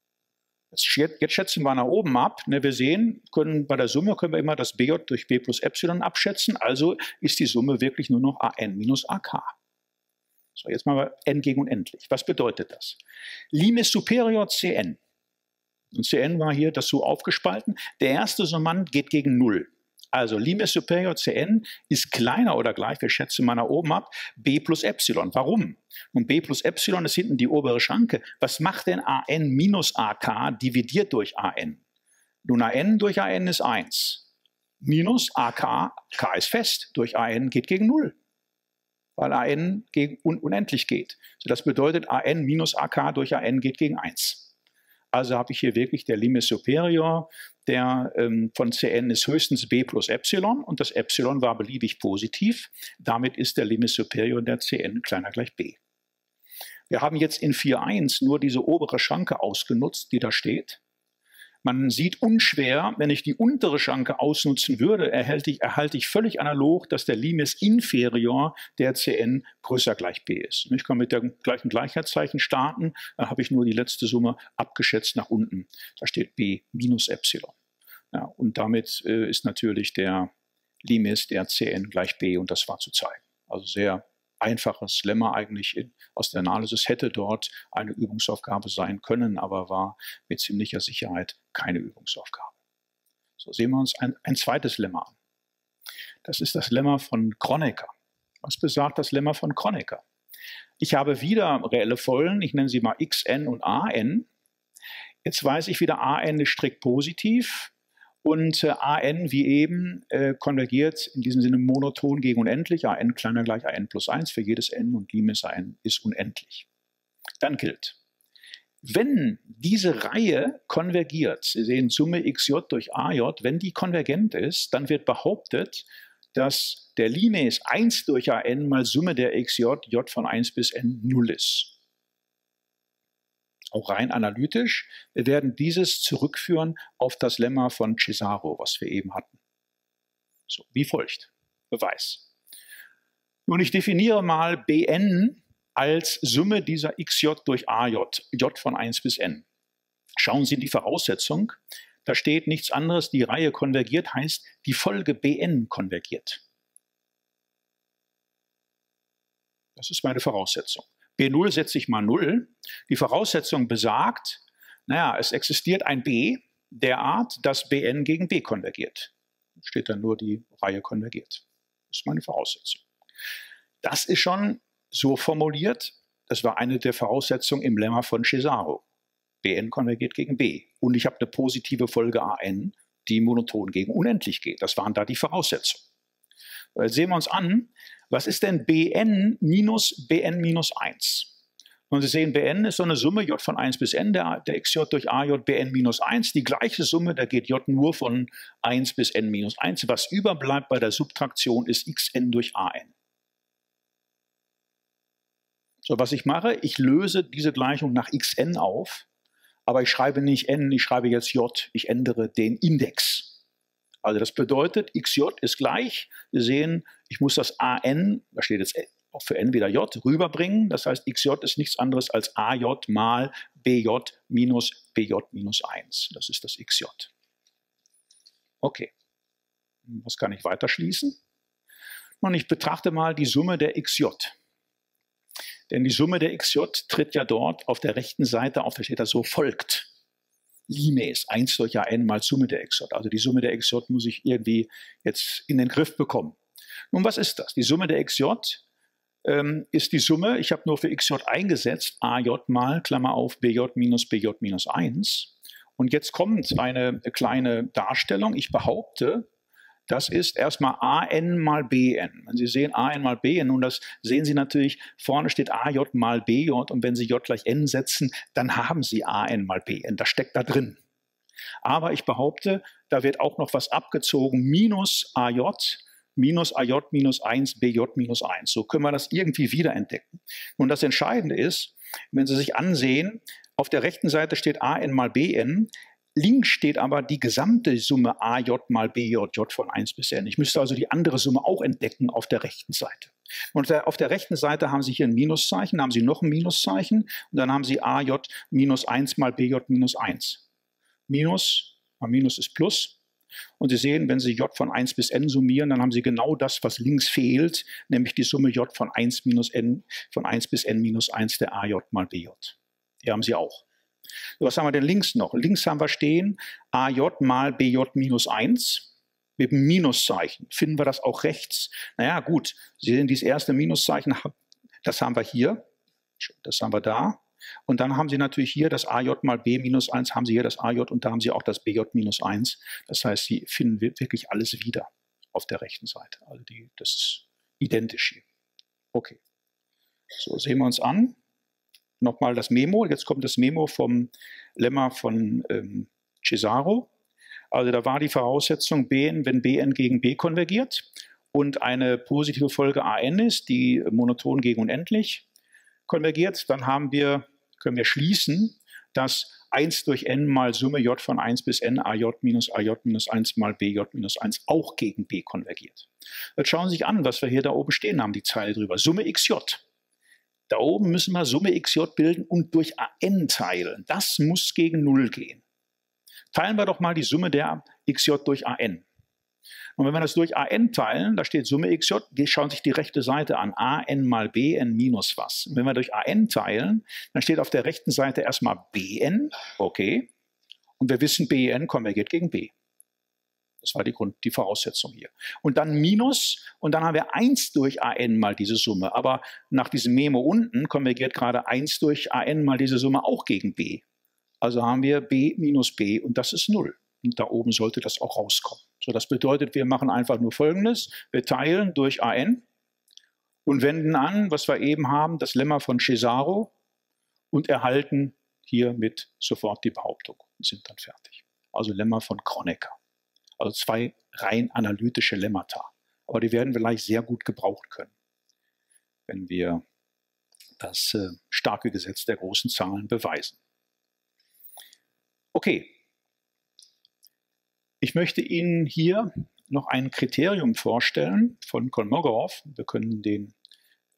Jetzt schätzen wir nach oben ab. Ne, wir sehen, können, bei der Summe können wir immer das bj durch b plus epsilon abschätzen. Also ist die Summe wirklich nur noch an minus ak. So, jetzt machen wir n gegen unendlich. Was bedeutet das? Lim ist superior Cn. Und Cn war hier das so aufgespalten. Der erste Summand geht gegen null. Also Lim ist superior Cn ist kleiner oder gleich, wir schätzen mal nach oben ab, b plus epsilon. Warum? Und b plus epsilon ist hinten die obere Schranke. Was macht denn an minus ak dividiert durch an? Nun, an durch an ist eins. Minus ak, k ist fest, durch an geht gegen null. Weil an gegen un unendlich geht. So, das bedeutet, an minus ak durch an geht gegen eins. Also habe ich hier wirklich der Lim ist superior, der ähm, von Cn ist höchstens b plus epsilon und das Epsilon war beliebig positiv. Damit ist der Lim ist superior der Cn kleiner gleich b. Wir haben jetzt in vier eins nur diese obere Schranke ausgenutzt, die da steht. Man sieht unschwer, wenn ich die untere Schranke ausnutzen würde, erhalte ich, erhalte ich völlig analog, dass der Lim ist inferior der Cn größer gleich b ist. Ich kann mit dem gleichen Gleichheitszeichen starten, dann habe ich nur die letzte Summe abgeschätzt nach unten. Da steht b minus epsilon. Ja, und damit äh, ist natürlich der Lim ist der Cn gleich b und das war zu zeigen. Also sehr einfaches Lemma eigentlich in, aus der Analysis, hätte dort eine Übungsaufgabe sein können, aber war mit ziemlicher Sicherheit keine Übungsaufgabe. So, sehen wir uns ein, ein zweites Lemma an. Das ist das Lemma von Kronecker. Was besagt das Lemma von Kronecker? Ich habe wieder reelle Folgen, ich nenne sie mal xn und an. Jetzt weiß ich wieder, an ist strikt positiv. Und äh, an, wie eben, äh, konvergiert in diesem Sinne monoton gegen unendlich. An kleiner gleich an plus eins für jedes n und Lim ist an ist unendlich. Dann gilt, wenn diese Reihe konvergiert, Sie sehen Summe xj durch aj, wenn die konvergent ist, dann wird behauptet, dass der Lim ist eins durch an mal Summe der xj, j von eins bis n null ist. Auch rein analytisch. Wir werden dieses zurückführen auf das Lemma von Cesaro, was wir eben hatten. So, wie folgt. Beweis. Nun, ich definiere mal Bn als Summe dieser xj durch aj, j von eins bis n. Schauen Sie in die Voraussetzung. Da steht nichts anderes, die Reihe konvergiert, heißt, die Folge Bn konvergiert. Das ist meine Voraussetzung. B null setze ich mal null. Die Voraussetzung besagt, naja, es existiert ein B derart, dass Bn gegen B konvergiert. Da steht dann nur, die Reihe konvergiert. Das ist meine Voraussetzung. Das ist schon so formuliert, das war eine der Voraussetzungen im Lemma von Cesaro. Bn konvergiert gegen B. Und ich habe eine positive Folge An, die monoton gegen unendlich geht. Das waren da die Voraussetzungen. Jetzt sehen wir uns an, was ist denn Bn minus Bn minus eins? Und Sie sehen, Bn ist so eine Summe j von eins bis n, der, der xj durch aj Bn minus eins. Die gleiche Summe, da geht j nur von eins bis n minus eins. Was überbleibt bei der Subtraktion ist xn durch an. So, was ich mache, ich löse diese Gleichung nach xn auf, aber ich schreibe nicht n, ich schreibe jetzt j, ich ändere den Index. Also das bedeutet, xj ist gleich, wir sehen, ich muss das an, da steht jetzt auch für n wieder j, rüberbringen. Das heißt, xj ist nichts anderes als aj mal bj minus bj minus eins. Das ist das xj. Okay, was kann ich weiter schließen? Und ich betrachte mal die Summe der xj. Denn die Summe der xj tritt ja dort auf der rechten Seite auf, da steht da so folgt. Limes, eins durch an mal Summe der xj. Also die Summe der xj muss ich irgendwie jetzt in den Griff bekommen. Nun, was ist das? Die Summe der xj ähm, ist die Summe, ich habe nur für xj eingesetzt, aj mal, Klammer auf, bj minus bj minus eins. Und jetzt kommt eine kleine Darstellung. Ich behaupte, das ist erstmal an mal bn. Wenn Sie sehen an mal bn, und das sehen Sie natürlich, vorne steht aj mal bj, und wenn Sie j gleich n setzen, dann haben Sie an mal bn. Das steckt da drin. Aber ich behaupte, da wird auch noch was abgezogen, minus aj, minus aj minus eins, bj minus eins. So können wir das irgendwie wiederentdecken. Und das Entscheidende ist, wenn Sie sich ansehen, auf der rechten Seite steht an mal bn, links steht aber die gesamte Summe aj mal bj, j von eins bis n. Ich müsste also die andere Summe auch entdecken auf der rechten Seite. Und auf der rechten Seite haben Sie hier ein Minuszeichen, dann haben Sie noch ein Minuszeichen und dann haben Sie aj minus eins mal bj minus eins. Minus, mal Minus ist Plus. Und Sie sehen, wenn Sie j von eins bis n summieren, dann haben Sie genau das, was links fehlt, nämlich die Summe j von eins minus n, von eins bis n minus eins der aj mal bj. Die haben Sie auch. Was haben wir denn links noch? Links haben wir stehen aj mal bj minus eins mit einem Minuszeichen. Finden wir das auch rechts? Naja, gut, Sie sehen, dieses erste Minuszeichen, das haben wir hier, das haben wir da. Und dann haben Sie natürlich hier das aj mal b minus eins, haben Sie hier das aj und da haben Sie auch das bj minus eins. Das heißt, Sie finden wirklich alles wieder auf der rechten Seite. Also die, das ist identisch hier. Okay, so sehen wir uns an. Nochmal das Memo, jetzt kommt das Memo vom Lemma von ähm, Cesaro. Also da war die Voraussetzung Bn, wenn Bn gegen B konvergiert und eine positive Folge An ist, die monoton gegen unendlich konvergiert, dann haben wir, können wir schließen, dass eins durch n mal Summe j von eins bis n aj minus aj minus eins mal bj minus eins auch gegen B konvergiert. Jetzt schauen Sie sich an, was wir hier da oben stehen haben, die Zeile drüber. Summe xj. Da oben müssen wir Summe xj bilden und durch an teilen. Das muss gegen null gehen. Teilen wir doch mal die Summe der xj durch an. Und wenn wir das durch an teilen, da steht Summe xj, die schauen sich die rechte Seite an. An mal bn minus was. Und wenn wir durch an teilen, dann steht auf der rechten Seite erstmal bn, okay. Und wir wissen, bn konvergiert gegen b. Das war die, Grund, die Voraussetzung hier. Und dann Minus, und dann haben wir eins durch an mal diese Summe. Aber nach diesem Memo unten konvergiert gerade eins durch an mal diese Summe auch gegen b. Also haben wir b minus b und das ist null. Und da oben sollte das auch rauskommen. So, das bedeutet, wir machen einfach nur Folgendes. Wir teilen durch an und wenden an, was wir eben haben, das Lemma von Cesaro und erhalten hiermit sofort die Behauptung und sind dann fertig. Also Lemma von Kronecker. Also zwei rein analytische Lemmata. Aber die werden wir gleich sehr gut gebrauchen können, wenn wir das äh, starke Gesetz der großen Zahlen beweisen. Okay. Ich möchte Ihnen hier noch ein Kriterium vorstellen von Kolmogorov. Wir können den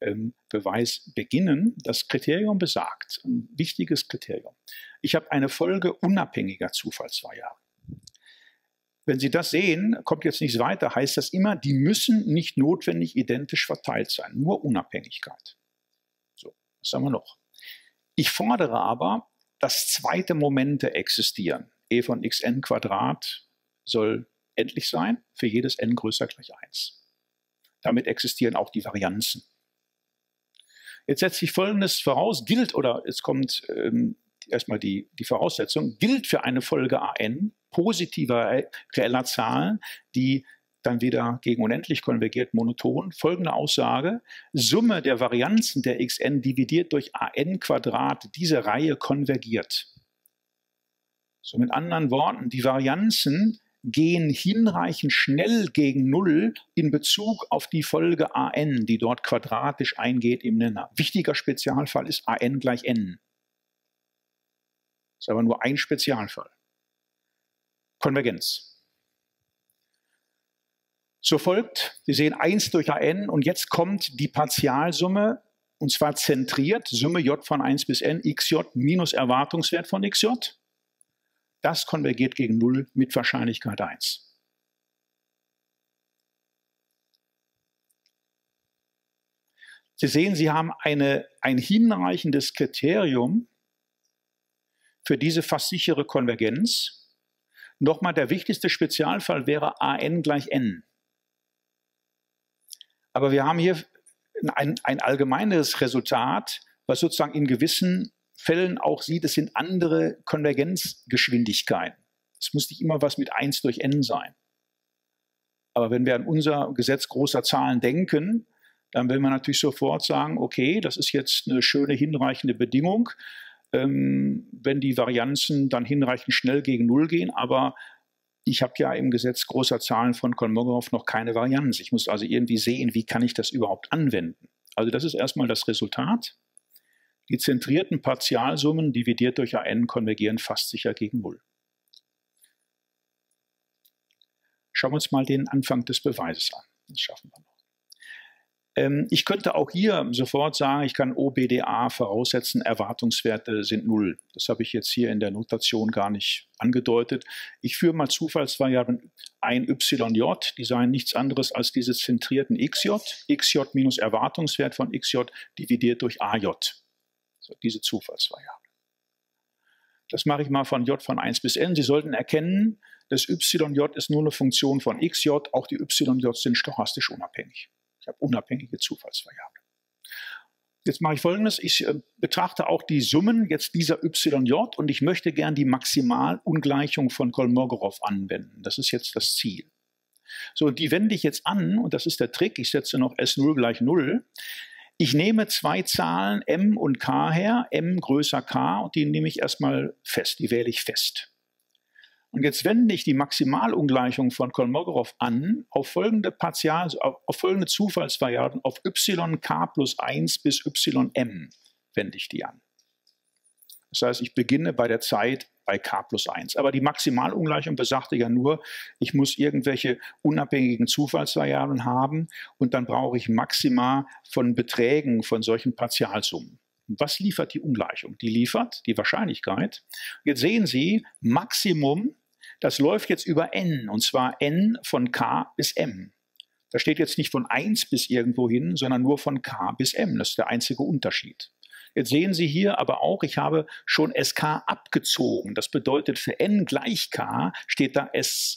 ähm, Beweis beginnen. Das Kriterium besagt, ein wichtiges Kriterium, ich habe eine Folge unabhängiger Zufallsvariablen. Wenn Sie das sehen, kommt jetzt nichts weiter, heißt das immer, die müssen nicht notwendig identisch verteilt sein, nur Unabhängigkeit. So, was haben wir noch? Ich fordere aber, dass zweite Momente existieren. E von xn Quadrat soll endlich sein, für jedes n größer gleich eins. Damit existieren auch die Varianzen. Jetzt setze ich Folgendes voraus, gilt, oder jetzt kommt ähm, erstmal die, die Voraussetzung, gilt für eine Folge an positiver reeller Zahlen, die dann wieder gegen unendlich konvergiert monoton, folgende Aussage: Summe der Varianzen der xn dividiert durch an Quadrat, diese Reihe konvergiert. So, mit anderen Worten, die Varianzen gehen hinreichend schnell gegen Null in Bezug auf die Folge an, die dort quadratisch eingeht im Nenner. Wichtiger Spezialfall ist an gleich n. Das ist aber nur ein Spezialfall. Konvergenz. So folgt, wir sehen eins durch an und jetzt kommt die Partialsumme, und zwar zentriert, Summe j von eins bis n, xj minus Erwartungswert von xj. Das konvergiert gegen Null mit Wahrscheinlichkeit eins. Sie sehen, Sie haben eine, ein hinreichendes Kriterium für diese fast sichere Konvergenz. Nochmal, der wichtigste Spezialfall wäre an gleich n. Aber wir haben hier ein, ein allgemeines Resultat, was sozusagen in gewissen Fällen auch sieht, es sind andere Konvergenzgeschwindigkeiten. Es muss nicht immer was mit eins durch n sein. Aber wenn wir an unser Gesetz großer Zahlen denken, dann will man natürlich sofort sagen, okay, das ist jetzt eine schöne, hinreichende Bedingung, ähm, wenn die Varianzen dann hinreichend schnell gegen Null gehen, aber ich habe ja im Gesetz großer Zahlen von Kolmogorov noch keine Varianz. Ich muss also irgendwie sehen, wie kann ich das überhaupt anwenden. Also das ist erstmal das Resultat. Die zentrierten Partialsummen dividiert durch an konvergieren fast sicher gegen Null. Schauen wir uns mal den Anfang des Beweises an. Das schaffen wir noch. Ähm, ich könnte auch hier sofort sagen, ich kann O B D A voraussetzen, Erwartungswerte sind Null. Das habe ich jetzt hier in der Notation gar nicht angedeutet. Ich führe mal Zufallsvariablen ein yj, die seien nichts anderes als diese zentrierten xj, xj minus Erwartungswert von xj dividiert durch aj. So, diese Zufallsvariable. Das mache ich mal von j von eins bis n. Sie sollten erkennen, das yj ist nur eine Funktion von xj, auch die yj sind stochastisch unabhängig. Ich habe unabhängige Zufallsvariablen. Jetzt mache ich Folgendes, ich äh, betrachte auch die Summen jetzt dieser yj und ich möchte gern die Maximalungleichung von Kolmogorov anwenden. Das ist jetzt das Ziel. So, die wende ich jetzt an und das ist der Trick, ich setze noch S null gleich null. Ich nehme zwei Zahlen m und k her, m größer k, und die nehme ich erstmal fest, die wähle ich fest. Und jetzt wende ich die Maximalungleichung von Kolmogorov an auf folgende Partial, auf, auf folgende Zufallsvariablen, auf yk plus eins bis ym wende ich die an. Das heißt, ich beginne bei der Zeit bei k plus eins. Aber die Maximalungleichung besagte ja nur, ich muss irgendwelche unabhängigen Zufallsvariablen haben und dann brauche ich Maxima von Beträgen von solchen Partialsummen. Und was liefert die Ungleichung? Die liefert die Wahrscheinlichkeit. Jetzt sehen Sie, Maximum, das läuft jetzt über n, und zwar n von k bis m. Da steht jetzt nicht von eins bis irgendwo hin, sondern nur von k bis m. Das ist der einzige Unterschied. Jetzt sehen Sie hier aber auch, ich habe schon sk abgezogen. Das bedeutet, für n gleich k steht da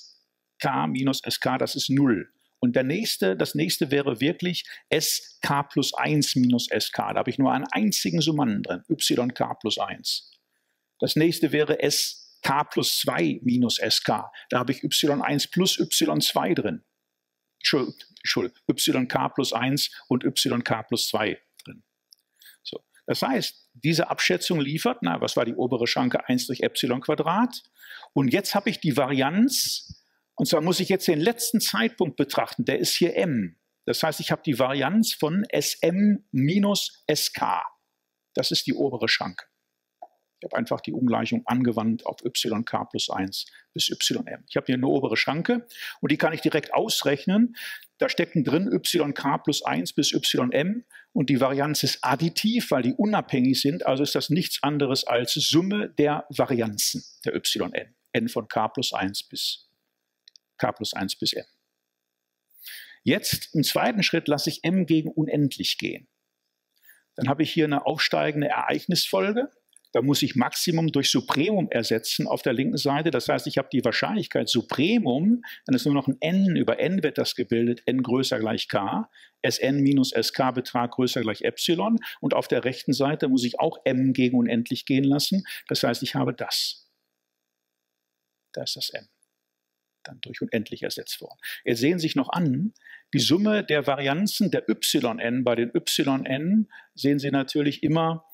sk minus sk, das ist null. Und der nächste, das nächste wäre wirklich sk plus eins minus sk. Da habe ich nur einen einzigen Summanden drin, yk plus eins. Das nächste wäre sk plus zwei minus sk. Da habe ich y eins plus y zwei drin. Entschuldigung, yk plus eins und yk plus zwei drin. So. Das heißt, diese Abschätzung liefert, na, was war die obere Schranke, eins durch Epsilon Quadrat. Und jetzt habe ich die Varianz, und zwar muss ich jetzt den letzten Zeitpunkt betrachten, der ist hier m. Das heißt, ich habe die Varianz von Sm minus Sk. Das ist die obere Schranke. Ich habe einfach die Ungleichung angewandt auf yk plus eins bis ym. Ich habe hier eine obere Schranke und die kann ich direkt ausrechnen. Da stecken drin yk plus eins bis ym und die Varianz ist additiv, weil die unabhängig sind. Also ist das nichts anderes als Summe der Varianzen der yn. N von k plus eins bis k plus eins bis m. Jetzt im zweiten Schritt lasse ich m gegen unendlich gehen. Dann habe ich hier eine aufsteigende Ereignisfolge. Da muss ich Maximum durch Supremum ersetzen auf der linken Seite. Das heißt, ich habe die Wahrscheinlichkeit Supremum, dann ist nur noch ein n, über n wird das gebildet, n größer gleich k, Sn minus Sk Betrag größer gleich Epsilon. Und auf der rechten Seite muss ich auch m gegen unendlich gehen lassen. Das heißt, ich habe das. Da ist das m. Dann durch unendlich ersetzt worden. Jetzt sehen Sie sich noch an, die Summe der Varianzen der yn, bei den yn sehen Sie natürlich immer,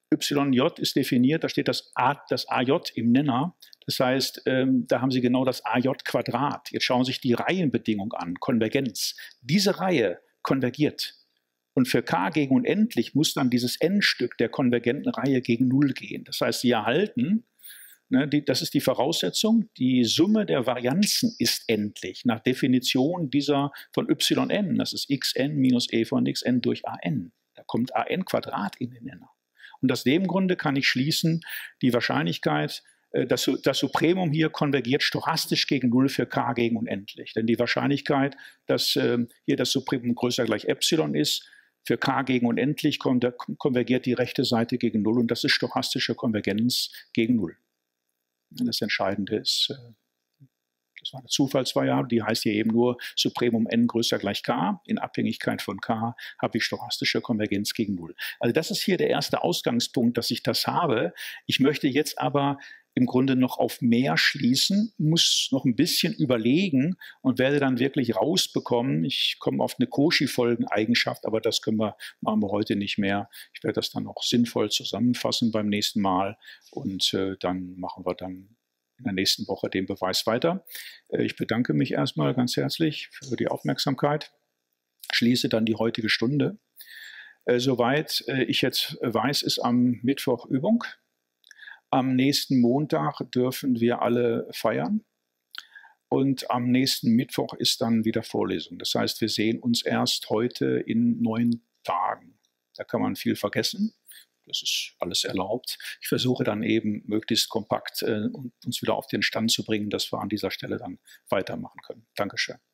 yj ist definiert, da steht das, A, das aj im Nenner, das heißt, ähm, da haben Sie genau das aj Quadrat. Jetzt schauen Sie sich die Reihenbedingung an, Konvergenz. Diese Reihe konvergiert. Und für k gegen unendlich muss dann dieses n-Stück der konvergenten Reihe gegen null gehen. Das heißt, Sie erhalten, ne, die, das ist die Voraussetzung, die Summe der Varianzen ist endlich, nach Definition dieser von yn, das ist xn minus e von xn durch an. Da kommt an Quadrat in den Nenner. Und aus dem Grunde kann ich schließen, die Wahrscheinlichkeit, dass das Supremum hier konvergiert stochastisch gegen null für k gegen unendlich. Denn die Wahrscheinlichkeit, dass äh, hier das Supremum größer gleich Epsilon ist, für k gegen unendlich konvergiert die rechte Seite gegen null und das ist stochastische Konvergenz gegen null. Das Entscheidende ist, äh, das war eine Zufallsvariable, die heißt hier eben nur Supremum n größer gleich k. In Abhängigkeit von k habe ich stochastische Konvergenz gegen null. Also das ist hier der erste Ausgangspunkt, dass ich das habe. Ich möchte jetzt aber im Grunde noch auf mehr schließen, muss noch ein bisschen überlegen und werde dann wirklich rausbekommen. Ich komme auf eine Cauchy-Folgeneigenschaft, aber das können wir, machen wir heute nicht mehr. Ich werde das dann noch sinnvoll zusammenfassen beim nächsten Mal und äh, dann machen wir dann in der nächsten Woche den Beweis weiter. Äh, ich bedanke mich erstmal ganz herzlich für die Aufmerksamkeit. Schließe dann die heutige Stunde. Äh, soweit äh, ich jetzt weiß, ist am Mittwoch Übung. Am nächsten Montag dürfen wir alle feiern und am nächsten Mittwoch ist dann wieder Vorlesung. Das heißt, wir sehen uns erst heute in neun Tagen. Da kann man viel vergessen. Das ist alles erlaubt. Ich versuche dann eben möglichst kompakt äh, uns wieder auf den Stand zu bringen, dass wir an dieser Stelle dann weitermachen können. Dankeschön.